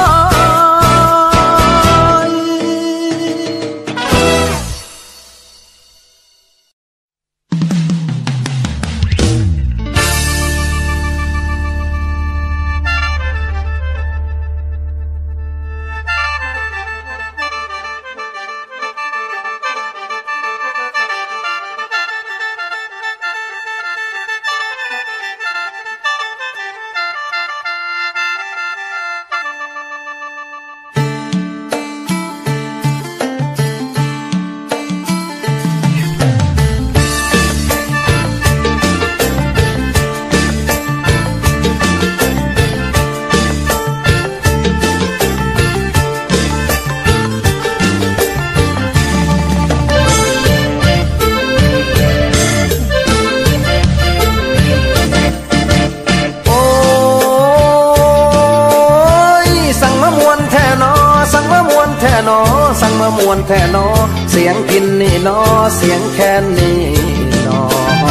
สั่งมามวนแท่นอเสียงพินนี่นอเสียงแคนนี่นอ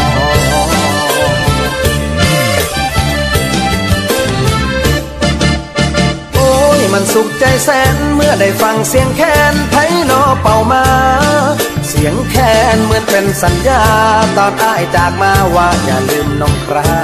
โอ้ยมันสุขใจแสนเมื่อได้ฟังเสียงแคนไพนอเป่ามาเสียงแคนเหมือนเป็นสัญญาตอนอ้ายจากมาว่าอย่าลืมน้องครา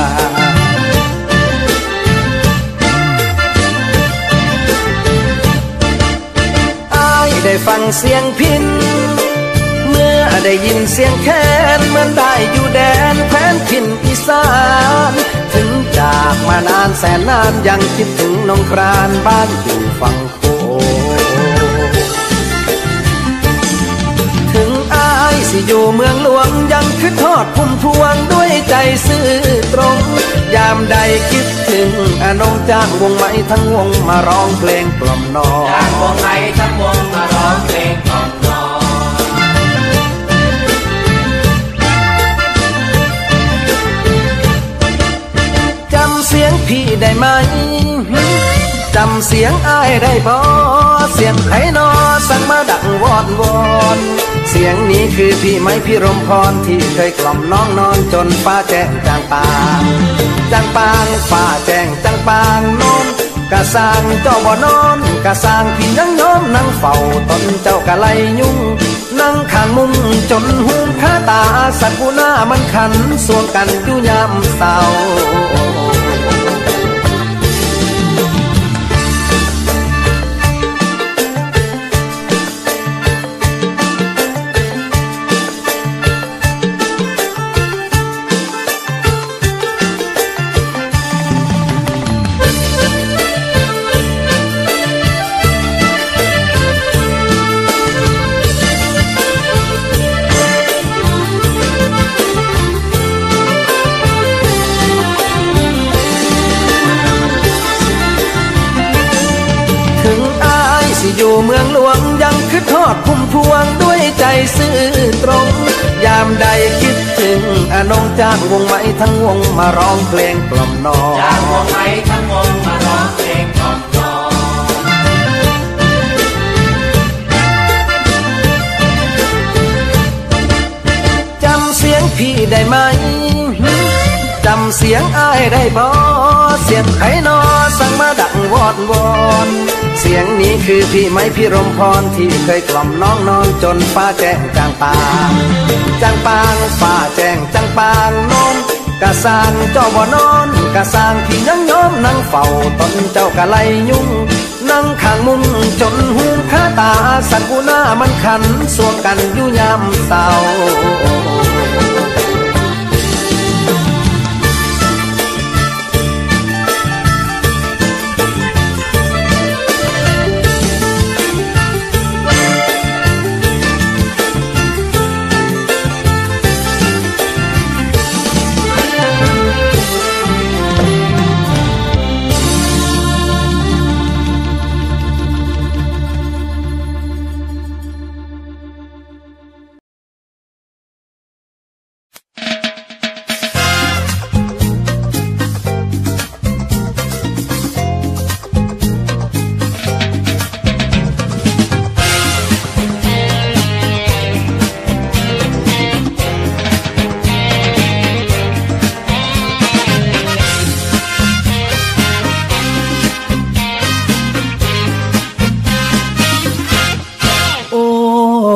ได้ฟังเสียงพินเมื่อได้ยินเสียงแคนเหมือนได้อยู่แดนแคว้นพินอีสานถึงจากมานานแสนนานยังคิดถึงน้องครานบ้านอยู่ฝั่งโขงถึงอ้ายสิอยู่เมืองหลวงยังคิดทอดพุ่มพวงด้วยใจซื่อตรงยามใดคิดถึงอนงจ้างวงไหมทั้งวงมาร้องเพลงกล่อมนอจ้างวงไหมทั้งวงมาร้องเพลงกล่อมนอจำเสียงพี่ได้ไหมจำเสียงอ้ายได้บ่เสียงไผนอสั่งมาดังวอนวอนเสียงนี้คือพี่ไม้พี่รมพรที่เคยกล่อมน้องนอนจนฟ้าแจ้งจางปางจางปางฟ้าแจ้งจางปางนอนกะสร้างเจ้าบ่นอนกะสร้างพี่ยังย้อมนั่งเฝ้าตนเจ้ากะไลยุ่งนั่งข้างมุมจนหูข้าตาสัตว์ผู้หน้ามันขันสวงกันอยู่ยามเศร้าอยู่เมืองหลวงยังคิดทอดพุ่มพวงด้วยใจซื่อตรงยามใดคิดถึงอนงจ้างวงไหมทั้งวงมาร้องเพลงกล่อมนอจ้างวงไหมทั้งวงมาร้องเพลงกล่อมนอจำเสียงพี่ได้ไหมจำเสียงอ้ายได้บ่เสียงไผนอสั่งมาดังวอนวอนเสียงนี้คือพี่ไม้พี่รมพรที่เคยกล่อมน้องนอนจนฟ้าแจ้งจางปางจางปางฟ้าแจ้งจางปางนอนกะสร้างเจ้าบ่นอนกะสร้างพี่ยังย้อมนั่งเฝ้าตนเจ้ากะไลยุ่งนั่งข้างมุมจนหูข้าตาสัตว์ผู้หน้ามันขันสวงกันอยู่ยามเศร้า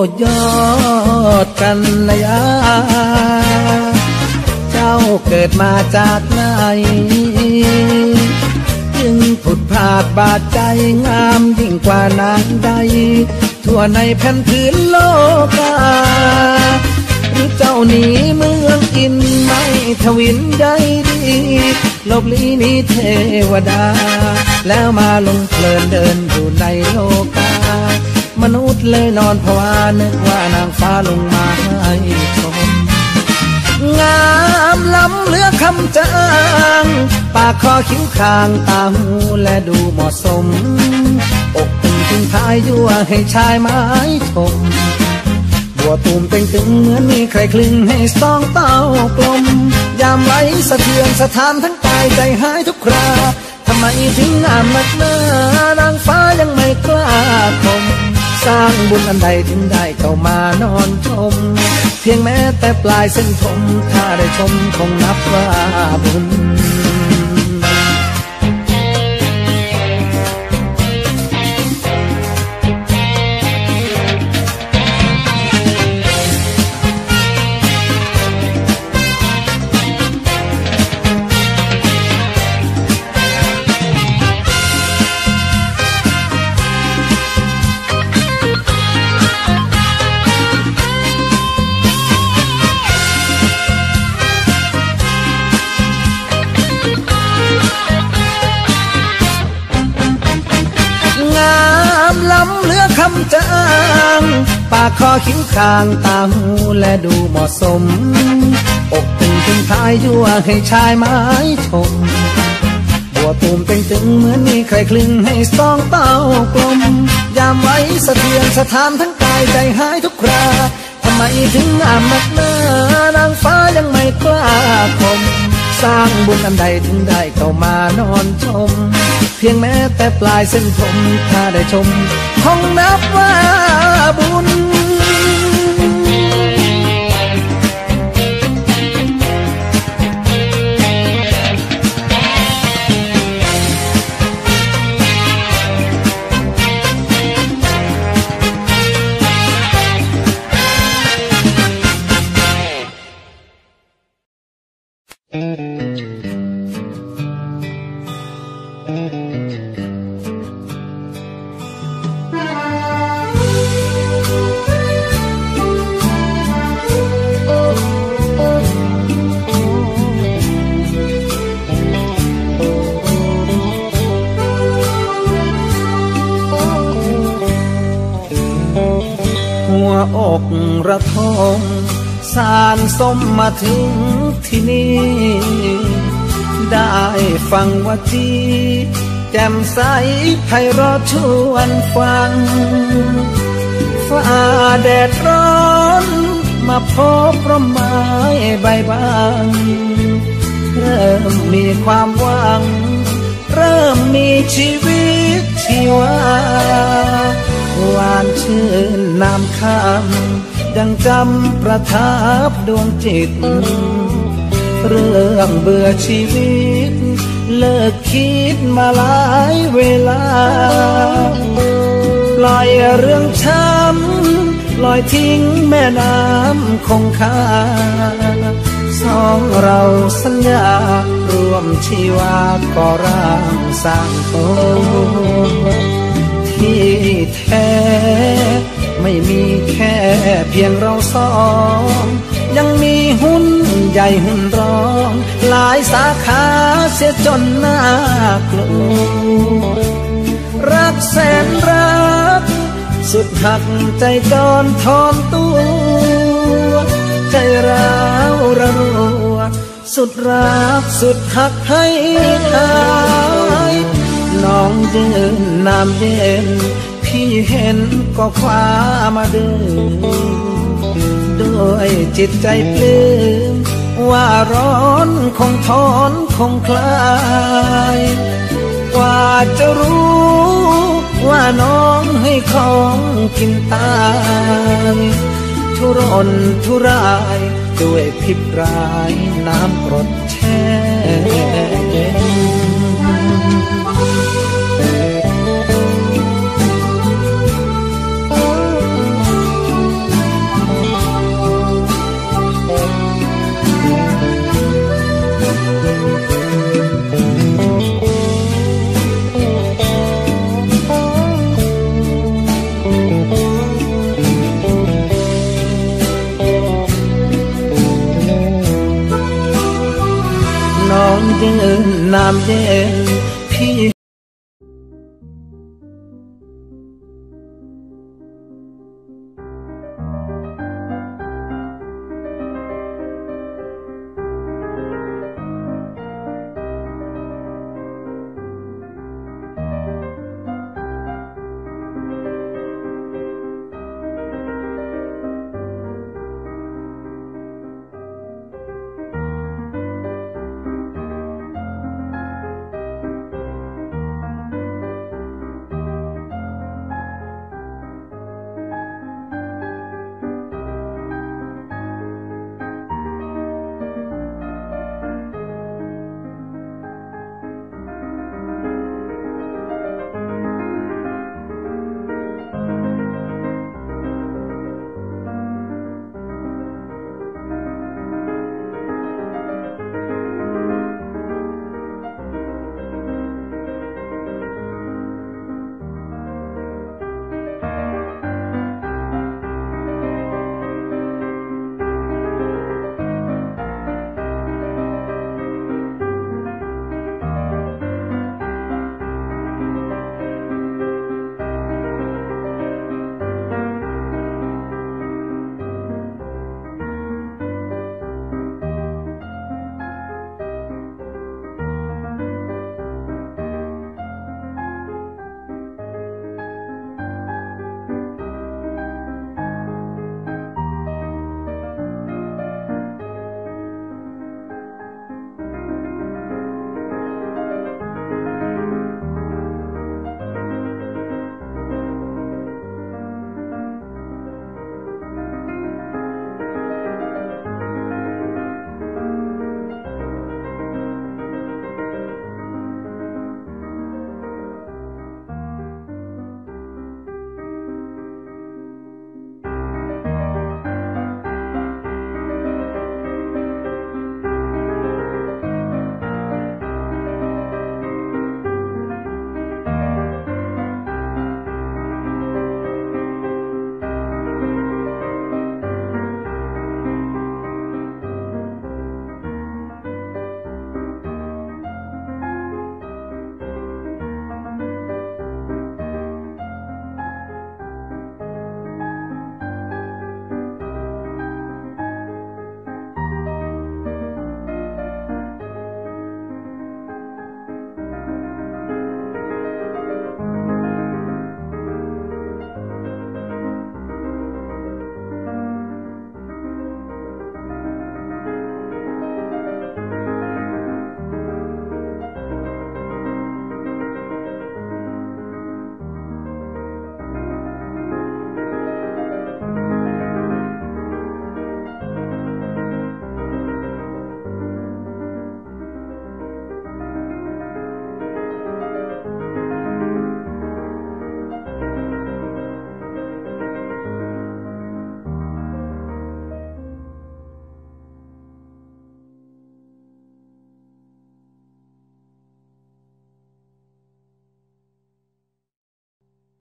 ยอดกันระยะเจ้าเกิดมาจากไหนจึงผุดผาดบาดใจงามยิ่งกว่านางใดทั่วในแผ่นพื้นโลกาหรือเจ้าหนีเมืองอินไม่ทวินใดดีลบลีนี้เทวดาแล้วมาลงเพลินเดินอยู่ในโลกามนุษย์เลยนอนภาวานึกว่านางฟ้าลงมาให้ชมงามล้ำเหลือคำจางปากคอคิ้วคางตาหูและดูเหมาะสมอกตึงถึงท้ายยั่วให้ชายไม้ชมบัวตูมเต่งตึงเหมือนมีใครคลึงให้สองเต้ากลมยามไหลสะเทือนสถานทั้งกายใจหายทุกคราทำไมถึงงามนักหนานางฟ้ายังไม่กล้าคมสร้างบุญอันใดถึงได้เข้ามานอนชมเพียงแม้แต่ปลายเส้นผมถ้าได้ชมคงนับว่าบุญคำจางปากคอคิ้วคางตาหูและดูเหมาะสมอกตึงถึงท้ายยั่วให้ชายไม้ชมบัวตูมเต่งตึงเหมือนมีใครคลึงให้สองเต้ากลมยามไหวสะเทือนสถานทั้งกายใจหายทุกคราทำไมถึงงามนักหนานางฟ้ายังไม่กล้าคมสร้างบุญอันใดถึงได้เข้ามานอนชมเพียงแม้แต่ปลายเส้นผมถ้าได้ชมคงนับว่าบุญอกระทมสารสมมาถึงที่นี่ได้ฟังว่าจีแจ่มใสไพเราะชวนฟังฟ้าแดดร้อนมาพบร่มไม้ใบบางเริ่มมีความหวังเริ่มมีชีวิตชีวาหวานชื่นน้ำคำดังจำประทับดวงจิตเรื่องเบื่อชีวิตเลิกคิดมาหลายเวลาปล่อยเรื่องช้ำปล่อยทิ้งแม่น้ำคงคาสองเราสัญญารวมชีวาก่อร่างสร้างตัวที่แท้ไม่มีแค่เพียงเราสองยังมีหุ้นใหญ่หุ้นรองหลายสาขาเสียจนน่ากลัวรักแสนรักสุดหักใจจรทอนตัวใจร้าวระรัวสุดรักสุดหักให้หายน้องยืนน้ำเย็นพี่เห็นก็คว้ามาดื่มด้วยจิตใจปลื้มว่าร้อนคงทนคงคลายกว่าจะรู้ว่าน้องให้ของกินตายทุรนทุรายด้วยพิษร้ายน้ำกรดแช่เย็นน้ำเย็นพี่